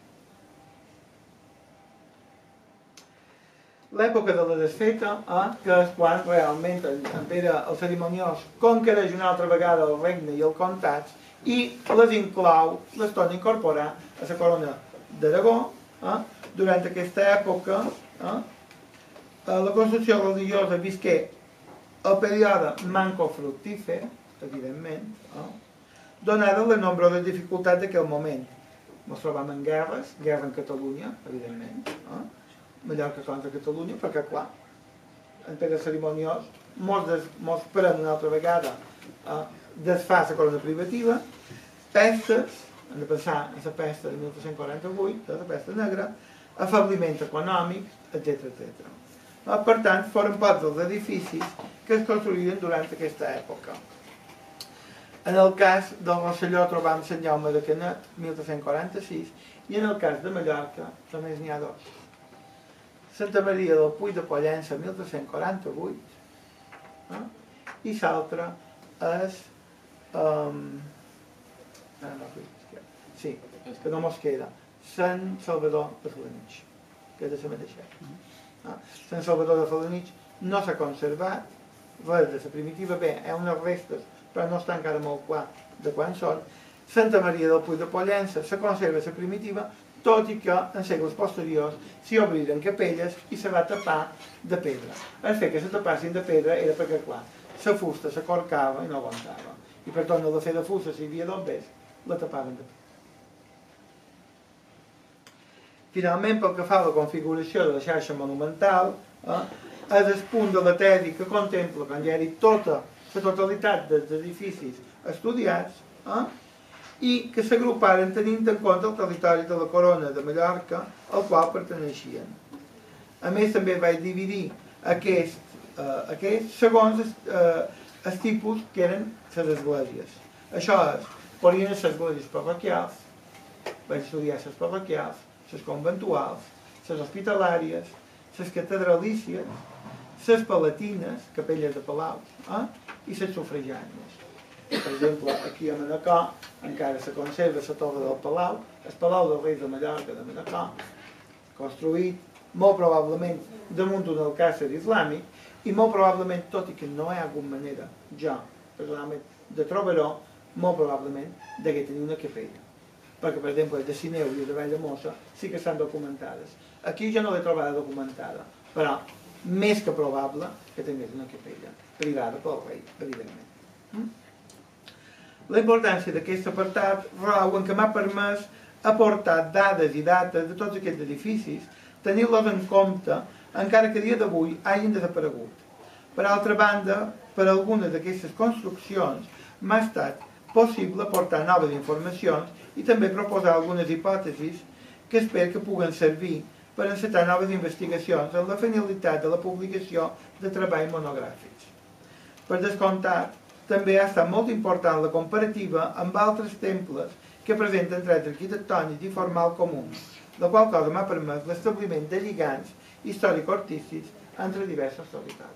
L'època de la desfeta, que és quan realment en Pere el Cerimoniós conquereix una altra vegada el regne i el comtat i les inclou, les torna a incorporar a la corona d'Aragó. Durant aquesta època, la construcció religiosa visqué el període manco-fructífer, evidentment, donada les nombroses dificultats d'aquell moment. Ens trobam en guerra en Catalunya, evidentment, Mallorca contra Catalunya, perquè, clar, en Pere Cerimoniós mos pren una altra vegada desfà la corona privativa, pestes, hem de pensar en la pesta de 1348, la pesta negra, afabliment econòmic, etc. Per tant, foren pocs dels edificis que es construïren durant aquesta època. En el cas del Rosselló trobam Sant Jaume de Canet, 1346, i en el cas de Mallorca només n'hi ha dos. Santa Maria del Puig de Pollença, 1348, i l'altre és... Sí, que no mos queda. Sant Salvador de Felanitx, que és de la mateixa. Sant Salvador de Felanitx no s'ha conservat, res de la primitiva, bé, hi ha unes restes, però no està encara molt clar de quan són. Santa Maria del Puig de Pollença se conserva la primitiva, tot i que en segles posteriors s'hi obriren capelles i se va tapar de pedra. El fet que se tapassin de pedra era perquè, clar, la fusta s'acorcava i no aguantava. I per tornar a fer de fusta, si hi havia bombers, la tapaven de pedra. Finalment, pel que fa a la configuració de la xarxa monumental, és el punt de la tesi que contempla, com ja he dit, tota la totalitat dels edificis estudiats, i que s'agruparen tenint en compte el territori de la corona de Mallorca al qual perteneixien. A més, també vaig dividir aquest segons els tipus que eren les esglésies. Això és, podrien ser esglésies parroquials, vaig estudiar les parroquials, les conventuals, les hospitalàries, les catedralícies, les palatines, capelles de palau, i les sufragànies. Per exemple, aquí a Manacor encara se conserva la torre del Palau, el Palau dels Reis de Mallorca de Manacor, construït molt probablement damunt d'un alcàsser islàmic i molt probablement, tot i que no hi ha alguna manera, jo, personalment, de trobar-ho, molt probablement degué tenir una capella. Perquè, per exemple, de Sineu i de Valldemossa sí que estan documentades. Aquí jo no l'he trobada documentada, però més que probable que tingués una capella privada pel rei, evidentment. La importància d'aquest apartat rau en què m'ha permès aportar dades i dates de tots aquests edificis, tenir-los en compte, encara que a dia d'avui hagin desaparegut. Per altra banda, per algunes d'aquestes construccions m'ha estat possible aportar noves informacions i també proposar algunes hipòtesis que espero que puguen servir per encetar noves investigacions en la finalitat de la publicació de treballs monogràfics. Per descomptat, també ha estat molt important la comparativa amb altres temples que presenten trets arquitectònics i formal comuns, la qual cosa m'ha permès l'establiment de lligams històrico-artístics entre diversos territoris.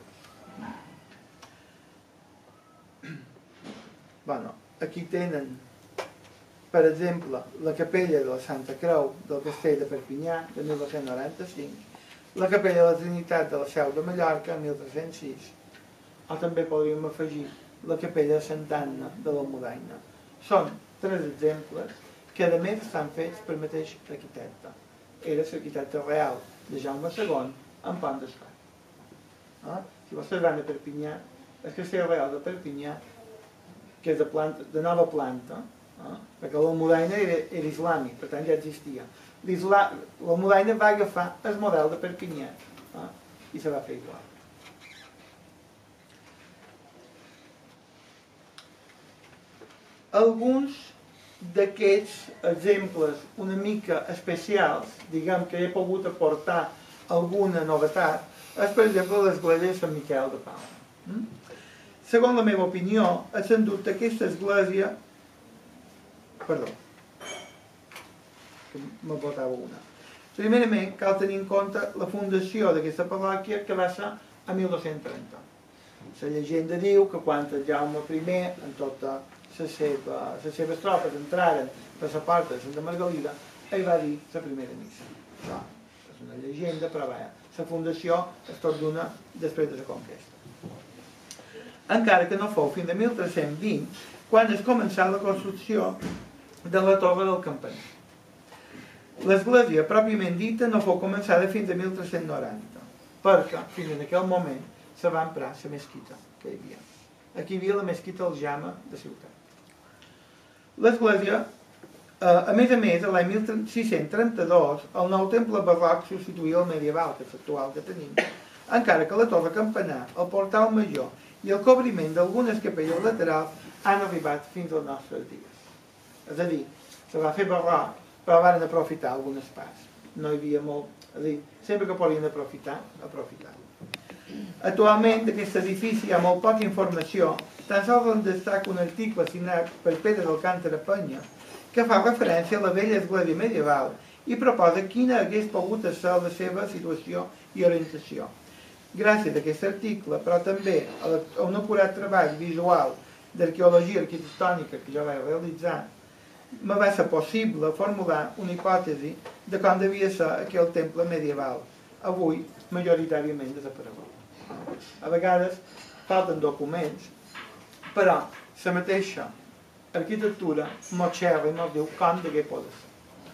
Aquí tenen, per exemple, la capella de la Santa Creu del Castell de Perpinyà, de 1295, la capella de la Trinitat de la Seu de Mallorca, 1306, o també podríem afegir la capella de Santa Anna de l'Almudaina. Són 3 exemples que a més estan fets per mateix arquitecte. Era l'arquitecte real de Jaume II en Pont de Suert. Si vostès van a Perpinyà, el Castell Real de Perpinyà, que és de nova planta, perquè l'Almudaina era islàmic, per tant ja existia. L'Almudaina va agafar el model de Perpinyà i se va fer igual. Alguns d'aquests exemples una mica especials, diguem que he pogut aportar alguna novetat, és per exemple l'església de Sant Miquel de Palma. Segons la meva opinió, és sens dubte aquesta església... Perdó, que me botava una. Primerament, cal tenir en compte la fundació d'aquesta parròquia que va ser a 1230. La llegenda diu que quan el Jaume I, en totes les seves tropes entraren per la porta de Santa Margalida, ell va dir la primera missa. Això és una llegenda, però vaja, la fundació és tot d'una després de la conquesta. Encara que no fou fins a 1320, quan es començà la construcció de la torre del campaner. L'església, pròpiament dita, no fou començada fins a 1390, perquè fins en aquell moment se va emprar la mesquita que hi havia. Aquí hi havia la mesquita Aljama de Ciutat. L'església, a més, l'any 1632, el nou temple barroc substituïa el medieval, que és l'actual que tenim, encara que la torre campanar, el portal major i el cobriment d'algunes capelles laterals han arribat fins als nostres dies. És a dir, se va fer barroc, però van aprofitar algunes parts. No hi havia molt... És a dir, sempre que podien aprofitar, aprofitar-ho. Actualment, d'aquest edifici hi ha molt poca informació, tan sols en destaca un article signat per Pere d'Alcántara Penya que fa referència a la vella església medieval i proposa quina hagués pogut ser la seva situació i orientació. Gràcies a aquest article, però també a un acurat treball visual d'arqueologia arquitectònica que jo vaig realitzar, me va ser possible formular una hipòtesi de com devia ser aquell temple medieval, avui majoritàriament desaparegut. A vegades falten documents, però la mateixa arquitectura mos xerra i mos diu com degué poder ser.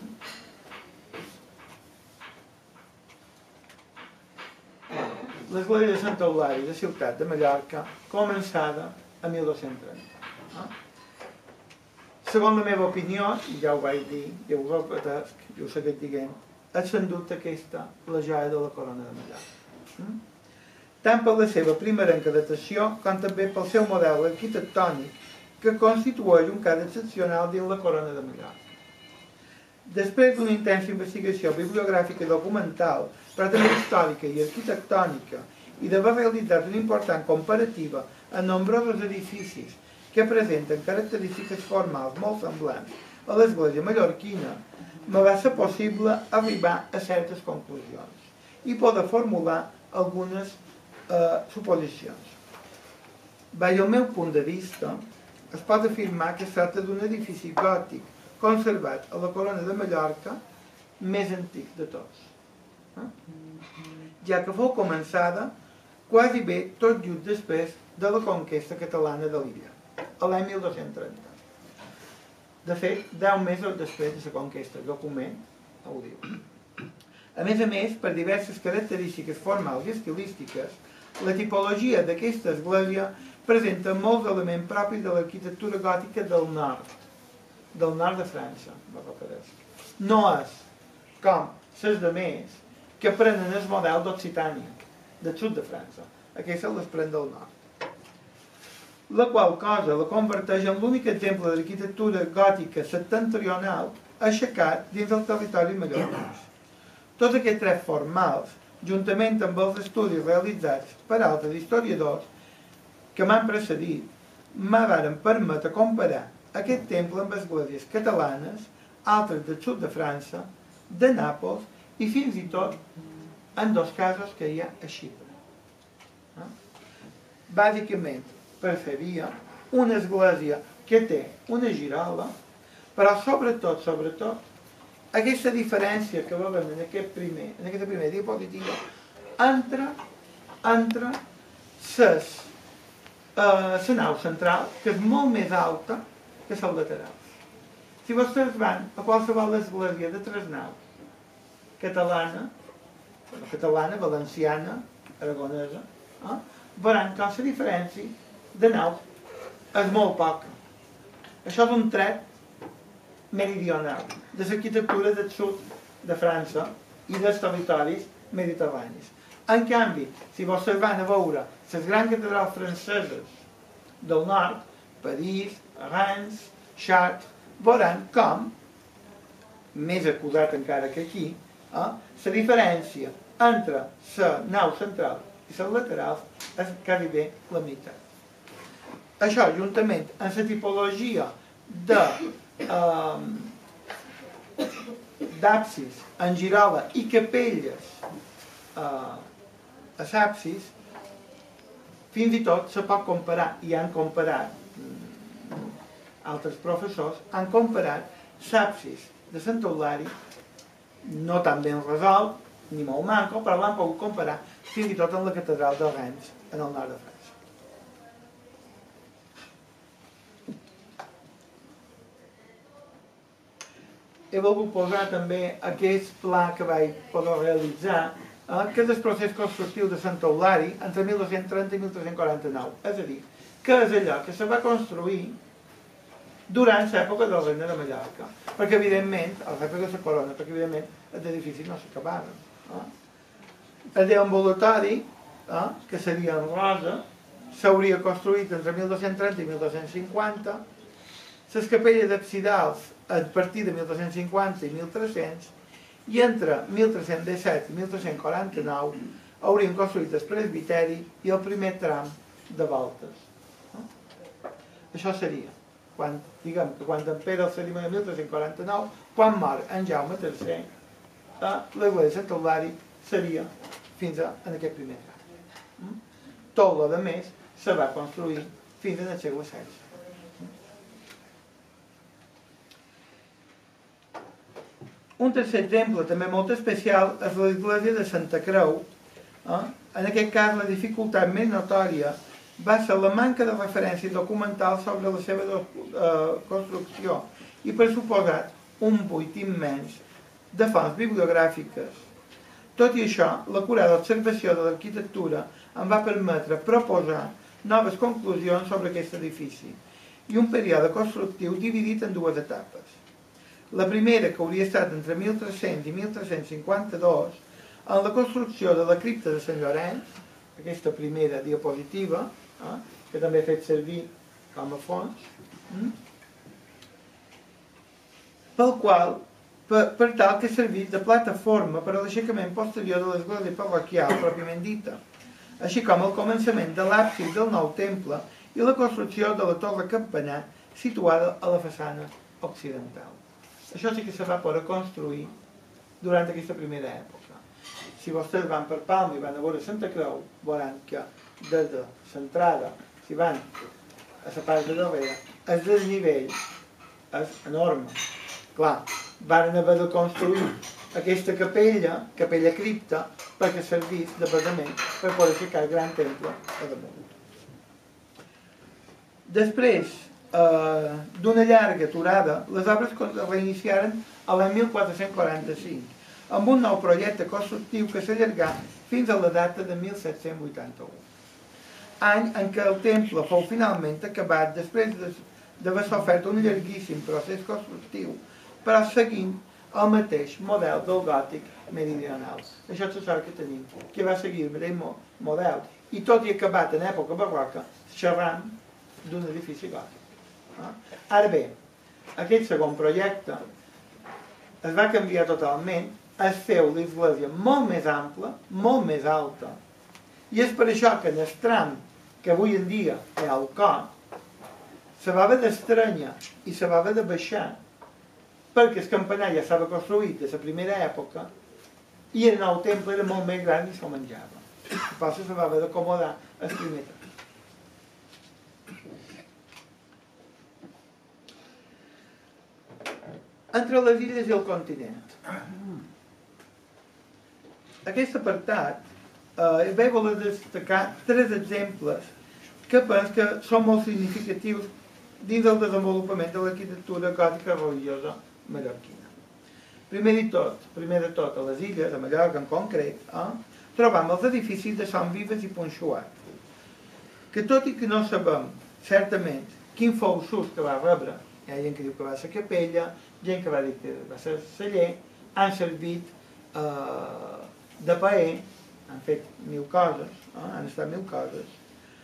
L'església de Sant Eulari de Ciutat de Mallorca, començada a 1230. Segons la meva opinió, i ja ho vaig dir, ja ho repetesc, jo ho segueix dient, és sens dubte aquesta la joia de la corona de Mallorca. Tant per la seva primerenca datació com també pel seu model arquitectònic que constitueix un cas excepcional dins la corona de Mallorca. Després d'una intensa investigació bibliogràfica i documental, però també històrica i arquitectònica, i d'haver realitzat una important comparativa en nombrosos edificis que presenten característiques formals molt semblants a l'església mallorquina, me va ser possible arribar a certes conclusions i poder formular algunes suposicions. Des del meu punt de vista, es pot afirmar que es tracta d'un edifici gòtic conservat a la Corona de Mallorca més antic de tots, ja que fou començada quasi bé tot just després de la conquesta catalana de l'illa, a l'any 1230. De fet, 10 mesos després de la conquesta, el document ho diu. A més, per diverses característiques formals i estilístiques, la tipologia d'aquesta església presenta molts elements propis de l'arquitectura gòtica del nord de França, me refereix. No és com les de més que prenen el model d'Occitània, del sud de França. Aquesta les pren del nord. La qual cosa la converteix en l'únic exemple d'arquitectura gòtica septentrional aixecat dins del territori mallorquí. Tots aquests trets formals, juntament amb els estudis realitzats per altres historiadors que m'han precedit, m'han permetre comparar aquest temple amb esglésies catalanes, altres del sud de França, de Nàpols i fins i tot en 2 casos que hi ha a Xipre. Bàsicament, preferia una església que té una girola, però sobretot, aquesta diferència que veiem en aquesta primera diapositiva entre la nau central, que és molt més alta que les laterals. Si vostès van a qualsevol església de 3 naus, catalana, valenciana, aragonesa, veuran que la diferència de naus és molt poca. Això és un tret meridional de l'arquitectura del sud de França i dels territoris mediterranis. En canvi, si vostès van a veure les grans catedrals franceses del nord, París, Reims, Chartres, veuran com, més acusat encara que aquí, la diferència entre la nau central i les laterals és quasi bé la meitat. Això, juntament amb la tipologia d'absis en girola i capelles a l'absis, fins i tot se pot comparar, i han comparat altres professors, han comparat l'absis de Sant Eulari, no tan ben resolt, ni molt manco, però l'han pogut comparar fins i tot amb la catedral de Reims, en el nord de França. He volgut posar també aquest pla que vaig poder realitzar, que és el procés constructiu de Sant Eulari entre 1230 i 1349. És a dir, que és allò que se va construir durant l'època del regne de Mallorca. Perquè, evidentment, a l'època de la corona, perquè, evidentment, els edificis no s'acabaven. El deambulatori, que seria en rosa, s'hauria construït entre 1230 i 1250, les capelles absidals a partir de 1250 i 1300, i entre 1317 i 1349 haurien construït el presbiteri i el primer tram de voltes. Això seria, diguem que quan en Pere el cerimoni de 1349, quan mor en Jaume III, l'església de Sant Eulari seria fins en aquest primer tram. Tot el més se va construir fins en el segle XVI. Un tercer exemple, també molt especial, és l'església de Santa Creu. En aquest cas, la dificultat més notòria va ser la manca de referències documentals sobre la seva construcció i, per suposat, un buit immens de fonts bibliogràfiques. Tot i això, l'acurada observació de l'arquitectura em va permetre proposar noves conclusions sobre aquest edifici i un període constructiu dividit en 2 etapes. La primera, que hauria estat entre 1300 i 1352, en la construcció de la cripta de Sant Llorenç, aquesta primera diapositiva, que també he fet servir com a fons, per tal que servís de plataforma per a l'aixecament posterior de l'església parroquial pròpiament dita, així com el començament de l'absis del nou temple i la construcció de la torre campanar situada a la façana occidental. Això sí que se va poder construir durant aquesta primera època. Si vostès van per Palma i van a veure Santa Creu, veuran que des de l'entrada, si van a la part de darrere, el desnivell és enorme. Clar, van haver de construir aquesta capella cripta, perquè servís de basament per poder ficar el gran temple a damunt. Després d'una llarga aturada, les obres es reiniciaren a l'any 1445, amb un nou projecte constructiu que s'allargà fins a la data de 1781, any en què el temple fou finalment acabat després d'haver sofert un llarguíssim procés constructiu, però seguint el mateix model del gòtic meridional. Això és la que tenim, que va seguir el mateix model, i tot i acabat en època barroca, xerrant d'un edifici gòtic. Ara bé, aquest segon projecte es va canviar totalment, es feu l'església molt més ampla, molt més alta, i és per això que en el tram que avui en dia hi ha al cor, se va haver d'estranyar i se va haver de baixar, perquè el campanar ja estava construït de la primera època i el nou temple era molt més gran i s'ho menjava. Per això se va haver d'acomodar el primer tram. Entre les illes i el continent. Aquest apartat vaig voler destacar 3 exemples que penso que són molt significatius dins del desenvolupament de l'arquitectura gòtica religiosa mallorquina. Primer de tot, a les illes, a Mallorca en concret, trobam els edificis de Son Vives i Punxuat, que tot i que no sabem certament quin fou l'ús que va rebre, hi ha gent que diu que va ser capella, gent que va dir que va ser celler, han servit de paer, han fet 1000 coses, han estat 1000 coses.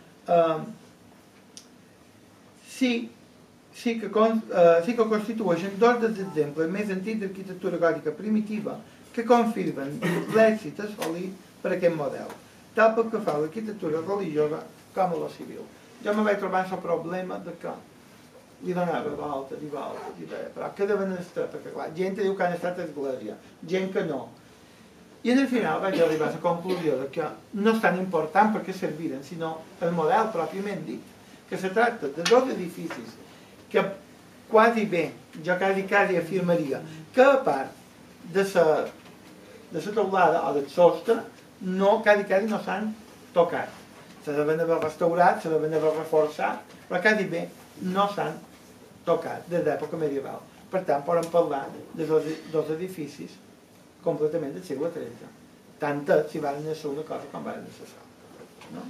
Sí que constitueixen 2 dels exemples més antics d'arquitectura gòtica primitiva que confirmen l'èxit assolit per aquest model, tal pel que fa a l'arquitectura religiosa com a la civil. Jo me vaig trobar el problema de que li donava voltes i voltes, però quedaven estat, perquè clar, gent diu que han estat a l'església, gent que no. I al final vaig arribar a la conclusió que no és tan important perquè serviren, sinó el model pròpiament dit, que se tracta de 2 edificis que quasi bé, jo quasi afirmaria, que a part de la teulada o del sostre, quasi no s'han tocat. Se deuen haver restaurat, se deuen haver reforçat, però quasi bé no s'han tocat des d'època medieval. Per tant, podem parlar de 2 edificis completament del segle XIII. Tant si van ser una cosa com van ser l'altra.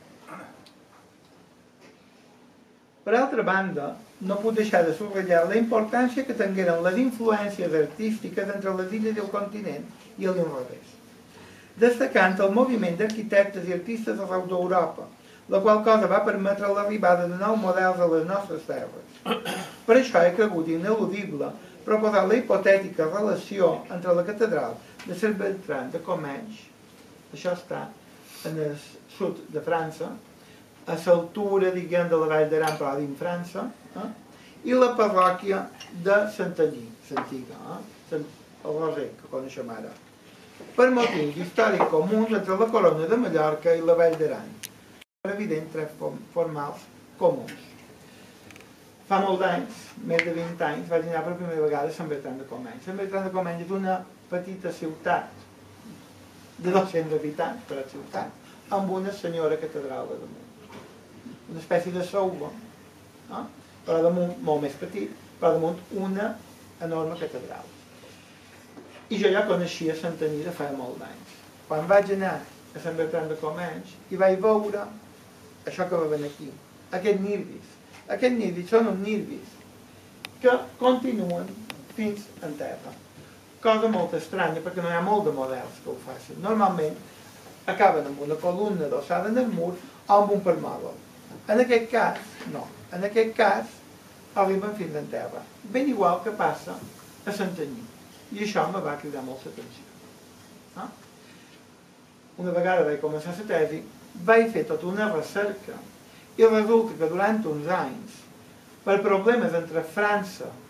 Per altra banda, no puc deixar de subratllar la importància que tingueren les influències artístiques entre les illes i el continent i a l'inrevés, destacant el moviment d'arquitectes i artistes arreu d'Europa, la qual cosa va permetre l'arribada de nous models a les nostres terres. Per això he cregut ineludible proposar la hipotètica relació entre la catedral de Sant Bertran de Comenge, això està en el sud de França, a l'altura, diguem, de la Vall d'Aran, però dins França, i la parròquia de Santanyí, l'antiga, el Roser, que coneixem ara, per motius històrics comuns entre la Corona de Mallorca i la Vall d'Aran, per evident trets formals comuns. Fa molts anys, més de 20 anys, vaig anar per primera vegada a Sant Bertran de Comenge. Sant Bertran de Comenge és una petita ciutat de 200 habitants, per a ciutat, amb una senyora catedral a damunt. Una espècie de Souba, però damunt molt més petit, però damunt una enorme catedral. I jo ja coneixia Santanyí de fa molts anys. Quan vaig anar a Sant Bertran de Comenge i vaig veure això que veuen aquí, aquests nirbis. Aquests nirbis són uns nirbis que continuen fins en terra. Cosa molt estranya perquè no hi ha molt de models que ho facin. Normalment acaben amb una columna adossada en el mur o amb un permòdol. En aquest cas, no. En aquest cas, arriben fins en terra. Ben igual que passa a Santanyí. I això me va cridar molt l'atenció. Una vegada vaig començar la tesi, vaig fer tota una recerca i resulta que durant uns anys, per problemes entre França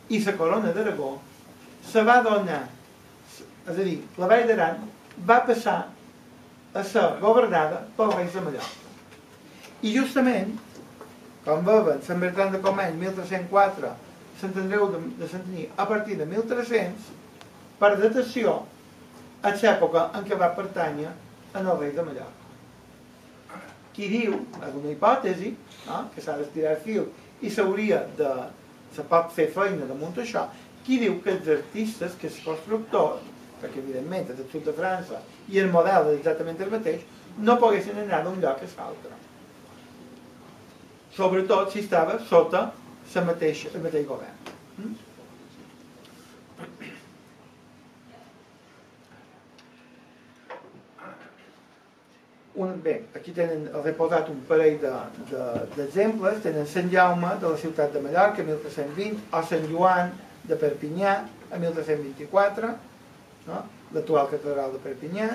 i la corona d'Aragó se va donar, és a dir, la Vall d'Aran va passar a ser governada pels reis de Mallorca. I justament, com veuen, Sant Bertran de Comeny, 1304, Sant Andreu de Santanyí, a partir de 1300, per datació, és l'època en què va pertànyer al rei de Mallorca. Qui diu, és una hipòtesi, que s'ha d'estirar el fil i s'hauria de... se pot fer feina damunt això, qui diu que els artistes, que els constructors, perquè evidentment és el sud de França i el model és exactament el mateix, no poguessin anar d'un lloc a l'altre. Sobretot si estava sota el mateix govern. Bé, aquí els he posat un parell d'exemples. Tenen Sant Jaume de la ciutat de Mallorca, 1320, o Sant Joan de Perpinyà, a 1324, l'actual catedral de Perpinyà.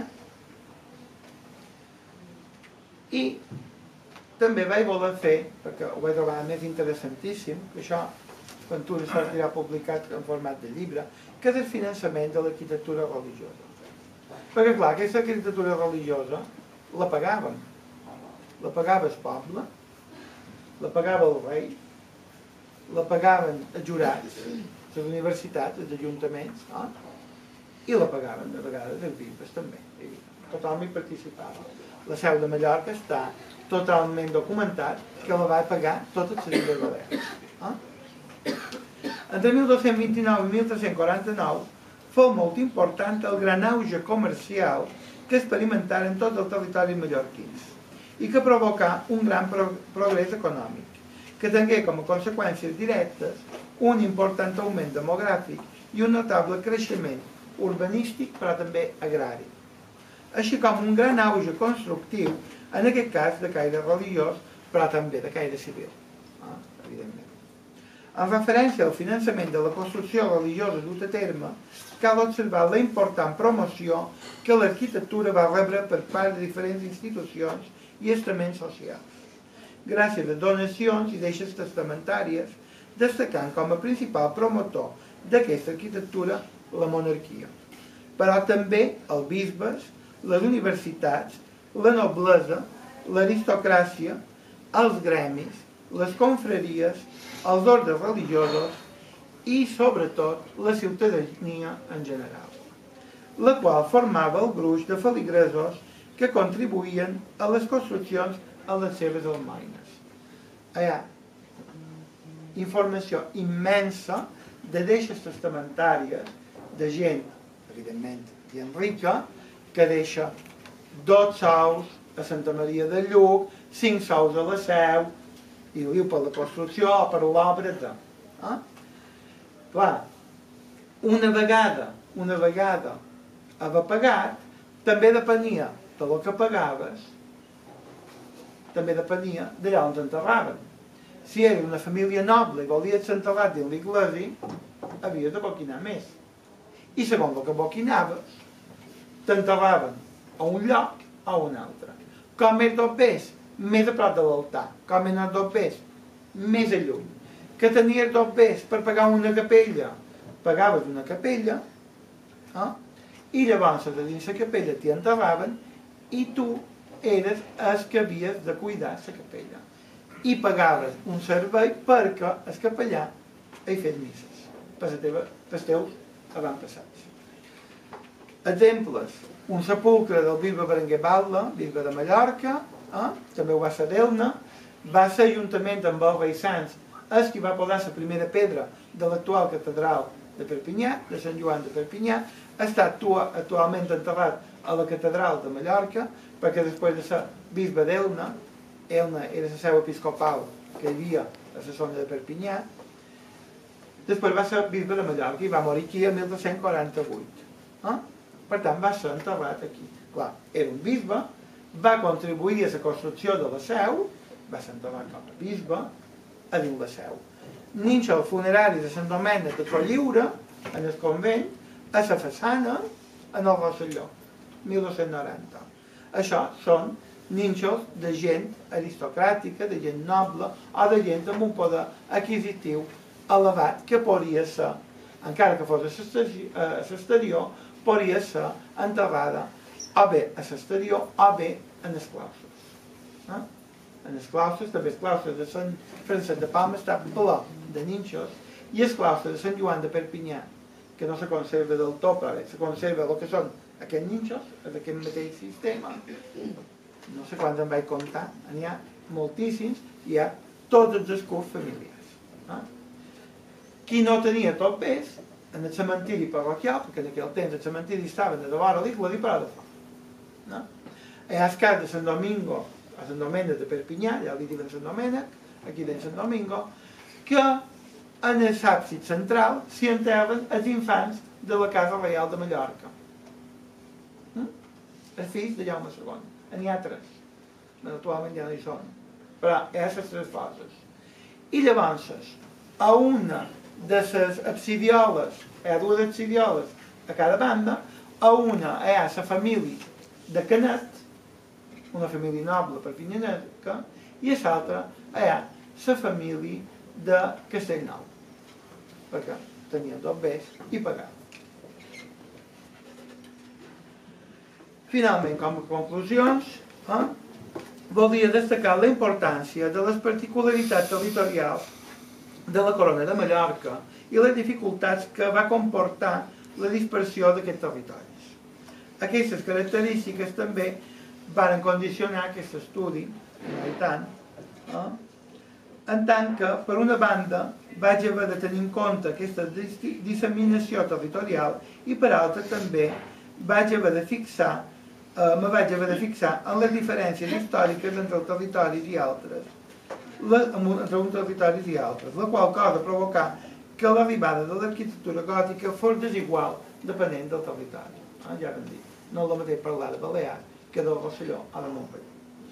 I també vaig voler fer, perquè ho vaig trobar més interessantíssim, que això, quan tu sortirà publicat en format de llibre, que és el finançament de l'arquitectura religiosa. Perquè, clar, aquesta arquitectura religiosa la pagaven. La pagava el poble, la pagava el rei, la pagaven els jurats, les universitats, els ajuntaments, i la pagaven de vegades els bisbes també. Tothom hi participava. La Seu de Mallorca està totalment documentat que la va pagar totes les Illes Balears. Entre 1229 i 1349 fou molt important el gran auge comercial que experimentaren tots els territoris mallorquins i que provocà un gran progrés econòmic, que tingué com a conseqüències directes un important augment demogràfic i un notable creixement urbanístic, però també agrari, així com un gran auge constructiu, en aquest cas de caire religiós, però també de caire civil, evidentment. En referència al finançament de la construcció religiosa dut a terme, cal observar la important promoció que l'arquitectura va rebre per part de diferents institucions i estaments socials, gràcies a donacions i deixes testamentàries, destacant com a principal promotor d'aquesta arquitectura la monarquia, però també els bisbes, les universitats, la noblesa, l'aristocràcia, els gremis, les confraries, els ordres religiosos i, sobretot, la ciutadania en general, la qual formava el gruix de feligresos que contribuïen a les construccions a les seves almoines. Hi ha informació immensa de deixes testamentàries de gent, evidentment, gent rica, que deixa 2 sous a Santa Maria de Lluc, 5 sous a la Seu, i ho diu per la construcció o per l'obra de... Clar, una vegada haver pagat, també depenia de lo que pagaves, també depenia d'allà on t'enterraven. Si era una família noble i volies ser enterrat dins l'església, havies de boquinar més. I segons el que boquinaves, t'enterraven a un lloc o a un altre. Com més dobbers, més a prop de l'altar. Com menys dobbers, més a lluny. Que tenies dobbers per pagar una capella, pagaves una capella, i llavors de dins la capella t'hi enterraven i tu eres el que havies de cuidar la capella. I pagaves un servei perquè el capellà hi fes misses pels teus avantpassats. Exemples: un sepulcre del bisbe Berenguer Batlle, bisbe de Mallorca, també ho va ser d'Elna, va ser juntament amb els Reis Sants el qui va posar la primera pedra de l'actual catedral de Perpinyà, de Sant Joan de Perpinyà, està actualment enterrat a la catedral de Mallorca, perquè després de ser bisbe d'Elna, Elna era la seu episcopal que hi havia a la zona de Perpinyà, després va ser bisbe de Mallorca i va morir aquí el 1248. Per tant, va ser enterrat aquí. Clar, era un bisbe, va contribuir a la construcció de la Seu, va ser enterrat com a bisbe a dins la Seu. Nínxols funeraris de Sant Domènec de Colliure, en el convent, a la façana, en el Rosselló, 1290. Això són nínxols de gent aristocràtica, de gent noble o de gent amb un poder adquisitiu elevat que podria ser, encara que fos a l'exterior, podria ser enterrada o bé a l'exterior o bé en els claustres. En els claustres, també els claustres de Sant Francesc de Palma està ple de ninxos, i el claustre de Sant Joan de Perpinyà, que no se conserva del tot, però se conserva el que són aquests ninxos, d'aquest mateix sistema. No sé quants em vaig comptar, n'hi ha moltíssims, i hi ha tots els escuts familiars. Qui no tenia tot bés, en el cementiri parroquial, perquè en aquell temps el cementiri estava de vora l'Igla i per a fora. Hi ha el cas de Sant Domingo, a Sant Domènec de Perpinyà, ja li diuen Sant Domènec, aquí de Sant Domingo, que en el àbsid central s'hi enterren els infants de la Casa Reial de Mallorca. Els fills de Jaume II. N'hi ha 3. Actualment ja no hi són. Però hi ha les 3 coses. I llavors, a una de les absidioles, hi ha 2 absidioles a cada banda, a una hi ha la família de Canet, una família noble perpinyanenca, i a l'altra hi ha la família de Castellnou, perquè tenien tot bés i pagaven. Finalment, com a conclusions, voldria destacar la importància de les particularitats territorials de la Corona de Mallorca i les dificultats que va comportar la dispersió d'aquests territoris. Aquestes característiques també van condicionar aquest estudi, en tant que, per una banda, vaig haver de tenir en compte aquesta disseminació territorial i, per altra, també me vaig haver de fixar en les diferències històriques entre els territoris i altres, entre uns territoris i altres, la qual cosa provocà que l'arribada de l'arquitectura gòtica fos desigual depenent del territori. Ja vam dir, no és el mateix parlar de Balears que del Rosselló o de Montpeller.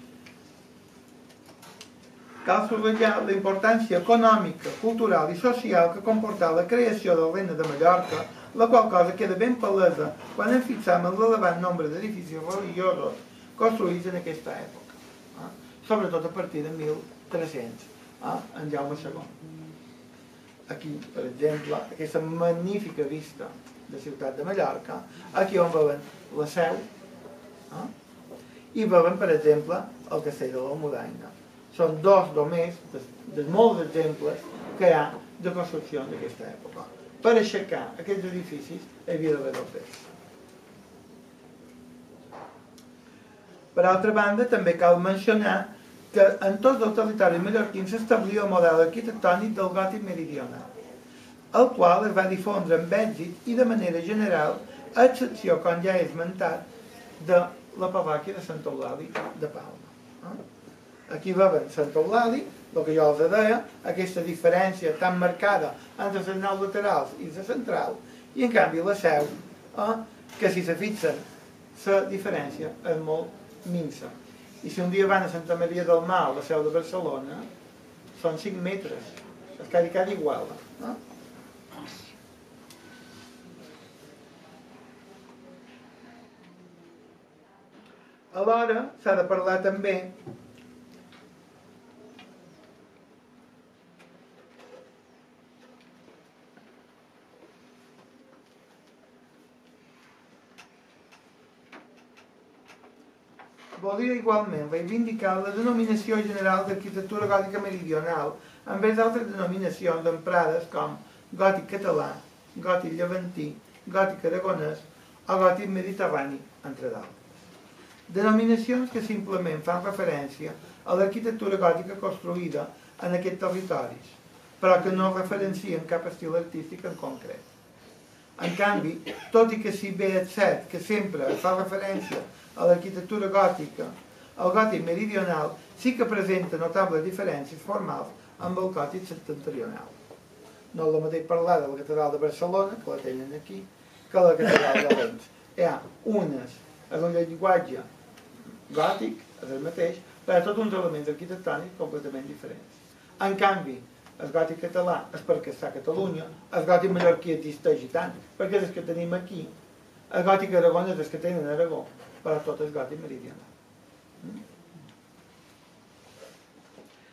Cal subratllar la importància econòmica, cultural i social que comportà la creació del Regne de Mallorca, la qual cosa queda ben palesa quan ens fixam en l'elevant nombre d'edificis religiosos construïts en aquesta època, sobretot a partir de 1300, en Jaume II. Aquí, per exemple, aquesta magnífica vista de Ciutat de Mallorca, aquí on veuen la Seu, i veuen, per exemple, el Castell de l'Almudaina. Són 2 només de molts exemples que hi ha de construccions d'aquesta època. Per aixecar aquests edificis hi havia d'haver dos d'ells. Per altra banda, també cal mencionar que en tots els territoris mallorquins s'establia el model arquitectònic del gòtic meridional, el qual es va difondre amb èxit i de manera general, a excepció, com ja he esmentat, de la parròquia de Sant Eulàlia de Palma. Aquí veuen Sant Eulàlia, el que jo els deia, aquesta diferència tan marcada entre les naus laterals i la central, i en canvi la Seu, que si se fixen, la diferència és molt minsa. I si un dia van a Santa Maria del Mar, la Seu de Barcelona, són 5 metres, és quasi igual. Alhora, s'ha de parlar també volia igualment reivindicar la denominació general d'arquitectura gòtica meridional envers d'altres denominacions emprades com gòtic català, gòtic llevantí, gòtic aragonès o gòtic mediterrani, entre d'altres. Denominacions que simplement fan referència a l'arquitectura gòtica construïda en aquests territoris, però que no referencien cap estil artístic en concret. En canvi, tot i que si bé és cert que sempre es fa referència a l'arquitectura gòtica, el gòtic meridional sí que presenta notables diferències formals amb el gòtic septentrional. No és el mateix parlar de la catedral de Barcelona, que la tenen aquí, que la catedral de Lens. Hi ha unes, és un llenguatge gòtic, és el mateix, però hi ha tots uns elements arquitectònics completament diferents. En canvi, el gòtic català és perquè està a Catalunya, el gòtic mallorquí existeix i tant, perquè és el que tenim aquí, el gòtic aragonès és el que tenen a Aragó, però tot és gòtic meridional.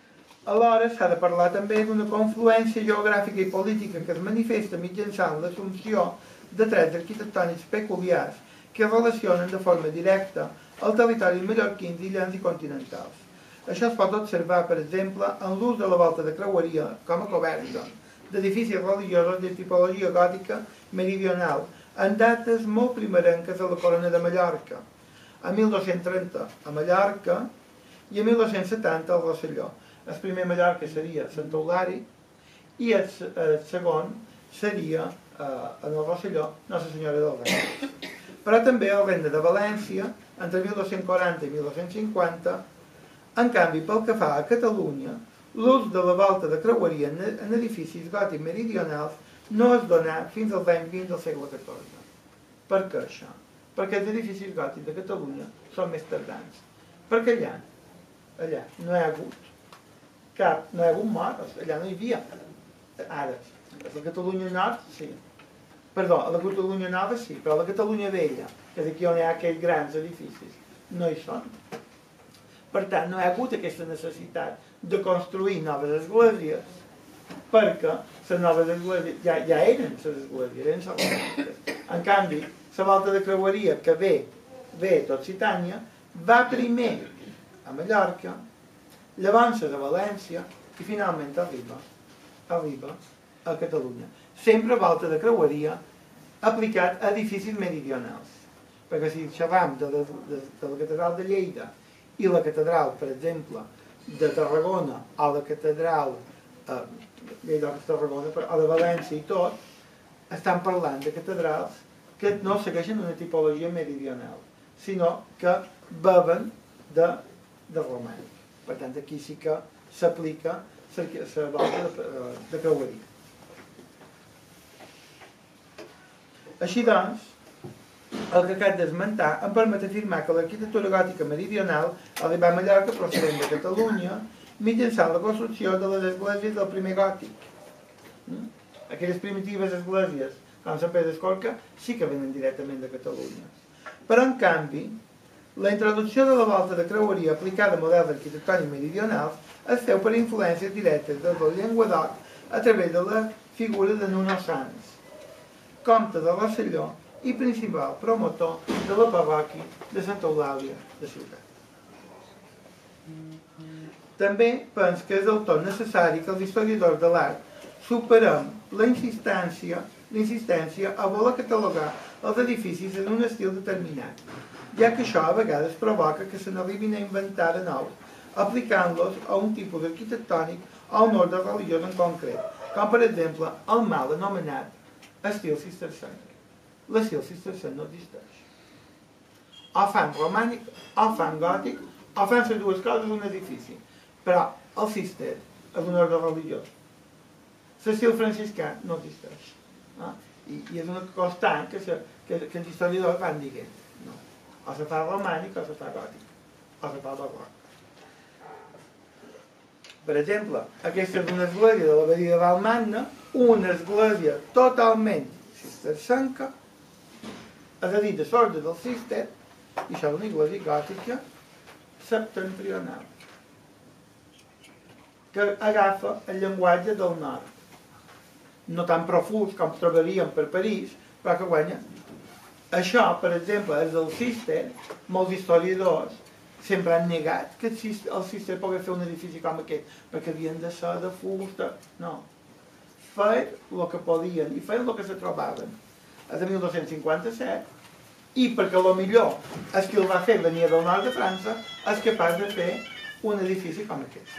Alhora, s'ha de parlar també d'una confluència geogràfica i política que es manifesta mitjançant l'assumpció de trets arquitectònics peculiars que es relacionen de forma directa als territoris mallorquins, illans i continentals. Això es pot observar, per exemple, en l'ús de la volta de creueria com a coberta d'edificis religiosos de tipologia gòtica meridional en dates molt primerenques de la Corona de Mallorca, a 1230 a Mallorca i a 1270 al Rosselló. El primer a Mallorca seria Sant Eulari i el segon seria en el Rosselló Nostra Senyora del Rei. Però també el Regne de València entre 1240 i 1250. En canvi, pel que fa a Catalunya, l'ús de la volta de creueria en edificis gòtics meridionals no es donà fins als anys 20 del segle XIV. Per què això? Perquè els edificis gòtics de Catalunya són més tardans. Perquè allà no hi ha hagut cap, no hi ha hagut mort, allà no hi havia. Ara, a la Catalunya Nord, sí. Perdó, a la Catalunya Nova sí, però a la Catalunya Vella, que és aquí on hi ha aquells grans edificis, no hi són. Per tant, no hi ha hagut aquesta necessitat de construir noves esglésies, perquè les noves esglésies ja eren les esglésies, eren les esglésies. En canvi, la volta de creueria que ve d'Occitània va primer a Mallorca, llavors a València i finalment arriba a Catalunya. Sempre volta de creueria aplicat a edificis meridionals. Perquè si xerram de la catedral de Lleida i la catedral, per exemple, de Tarragona o la catedral de Tarragona, o de València i tot, estan parlant de catedrals que no segueixen una tipologia meridional, sinó que beben de romànic. Per tant, aquí sí que s'aplica la volta de creueria. Així doncs, el que acabo d'esmentar em permet afirmar que l'arquitectura gòtica meridional arriba a Mallorca procedent de Catalunya mitjançant la construcció de les esglésies del primer gòtic. Aquelles primitives esglésies, com Sant Pere d'Escorca, sí que venen directament de Catalunya. Però, en canvi, la introducció de la volta de creueria aplicada a models arquitectònics meridionals es feu per influències directes des del Llenguadoc a través de la figura de Nuno Sans, comte de Rosselló i principal promotor de la parròquia de Santa Eulàlia de Ciutat. També penso que és del tot necessari que els historiadors de l'art superem la insistència a voler catalogar els edificis en un estil determinat, ja que això a vegades provoca que se n'arribin a inventar de nou, aplicant-los a un tipus arquitectònic o a un ordre religiós en concret, com per exemple el mal anomenat estil cistercenc. L'estil cistercenc no existeix. O fan romànic, o fan gòtic, o fan les dues coses un edifici. Però el cister és un ordre religiós. L'estil franciscà no existeix. I és una constant que els historiadors van dient. O se fa romànic o se fa gòtic, o se fa barroc. Per exemple, aquesta és una església de l'abadia de Valmagna, una església totalment cistercenca, és a dir, de l'ordre del cister, i això és una església gòtica septentrional, que agafa el llenguatge del nord. No tan profús com trobaríem per París, però que guanya. Això, per exemple, és del cister. Molts historiadors sempre han negat que el cister pogués fer un edifici com aquest, perquè havien de ser de fusta. No. Feien el que podien i feien el que se trobaven. És de 1257, i perquè millor el que el va fer venia del nord de França, és capaç de fer un edifici com aquest.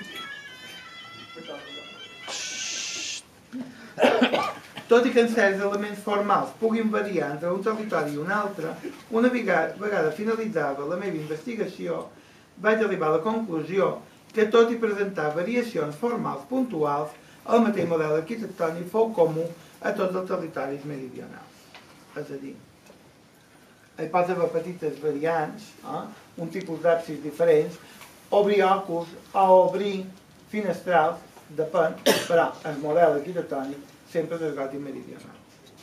Tot i que en certs elements formals puguin variar entre un territori i un altre, una vegada finalitzada la meva investigació, vaig arribar a la conclusió que tot i presentar variacions formals puntuals, el mateix model arquitectònic fou comú a tots els territoris meridionals. És a dir, hi pot haver petites variants, un tipus d'absis diferents, obrir òculs o obrir finestrals, depèn, però el model arquitectònic sempre és gòtic meridional.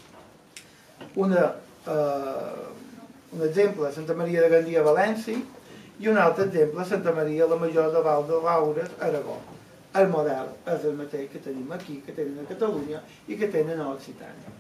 Un exemple és Santa Maria de Gandia a València i un altre exemple és Santa Maria la Major de Val de Laures a Aragó. El model és el mateix que tenim aquí, que tenen a Catalunya i que tenen a Occitània.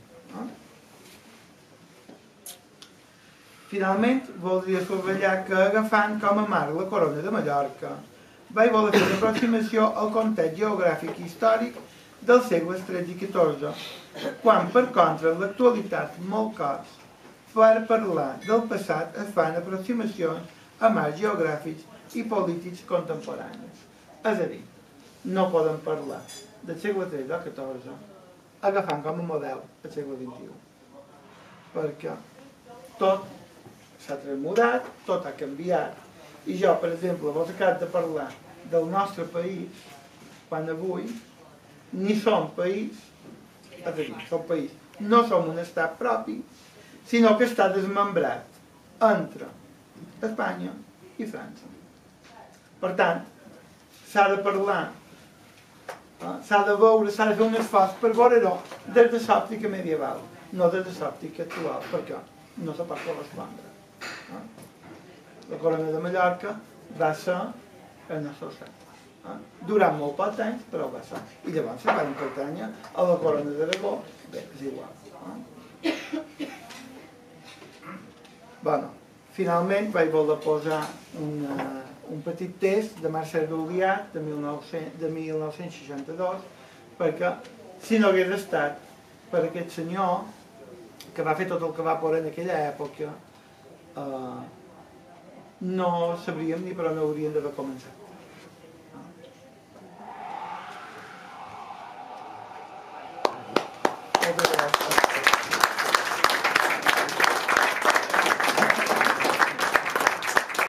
Finalment, voldria subratllar que agafant com a marc la corona de Mallorca, vaig voler fer una aproximació al context geogràfic i històric dels segles XIII i XIV, quan, per contra, en l'actualitat, molt cops, per parlar del passat es fan aproximacions a marcs geogràfics i polítics contemporanis. És a dir, no podem parlar del segle XIII o XIV agafant com a model el segle XXI, perquè tot s'ha transmutat, tot ha canviat, i jo, per exemple, vos acabo de parlar del nostre país, quan avui ni som país, és a dir, som país, no som un estat propi, sinó que està desmembrat entre Espanya i França. Per tant, s'ha de parlar, s'ha de veure, s'ha de fer un esforç per veure-ho des de l'òptica medieval, no des de l'òptica actual, perquè no se pot correspondre. La corona de Mallorca va ser el nostre segle. Durant molt poc temps, però va ser. I llavors se van pertànyer a la corona d'Aragó, bé, és igual. Bueno, finalment vaig voler posar un petit text de Marcel Duliat de 1962, perquè si no hagués estat per aquest senyor que va fer tot el que va poder en aquella època, no sabríem ni per on hauríem d'haver començat. Moltes gràcies.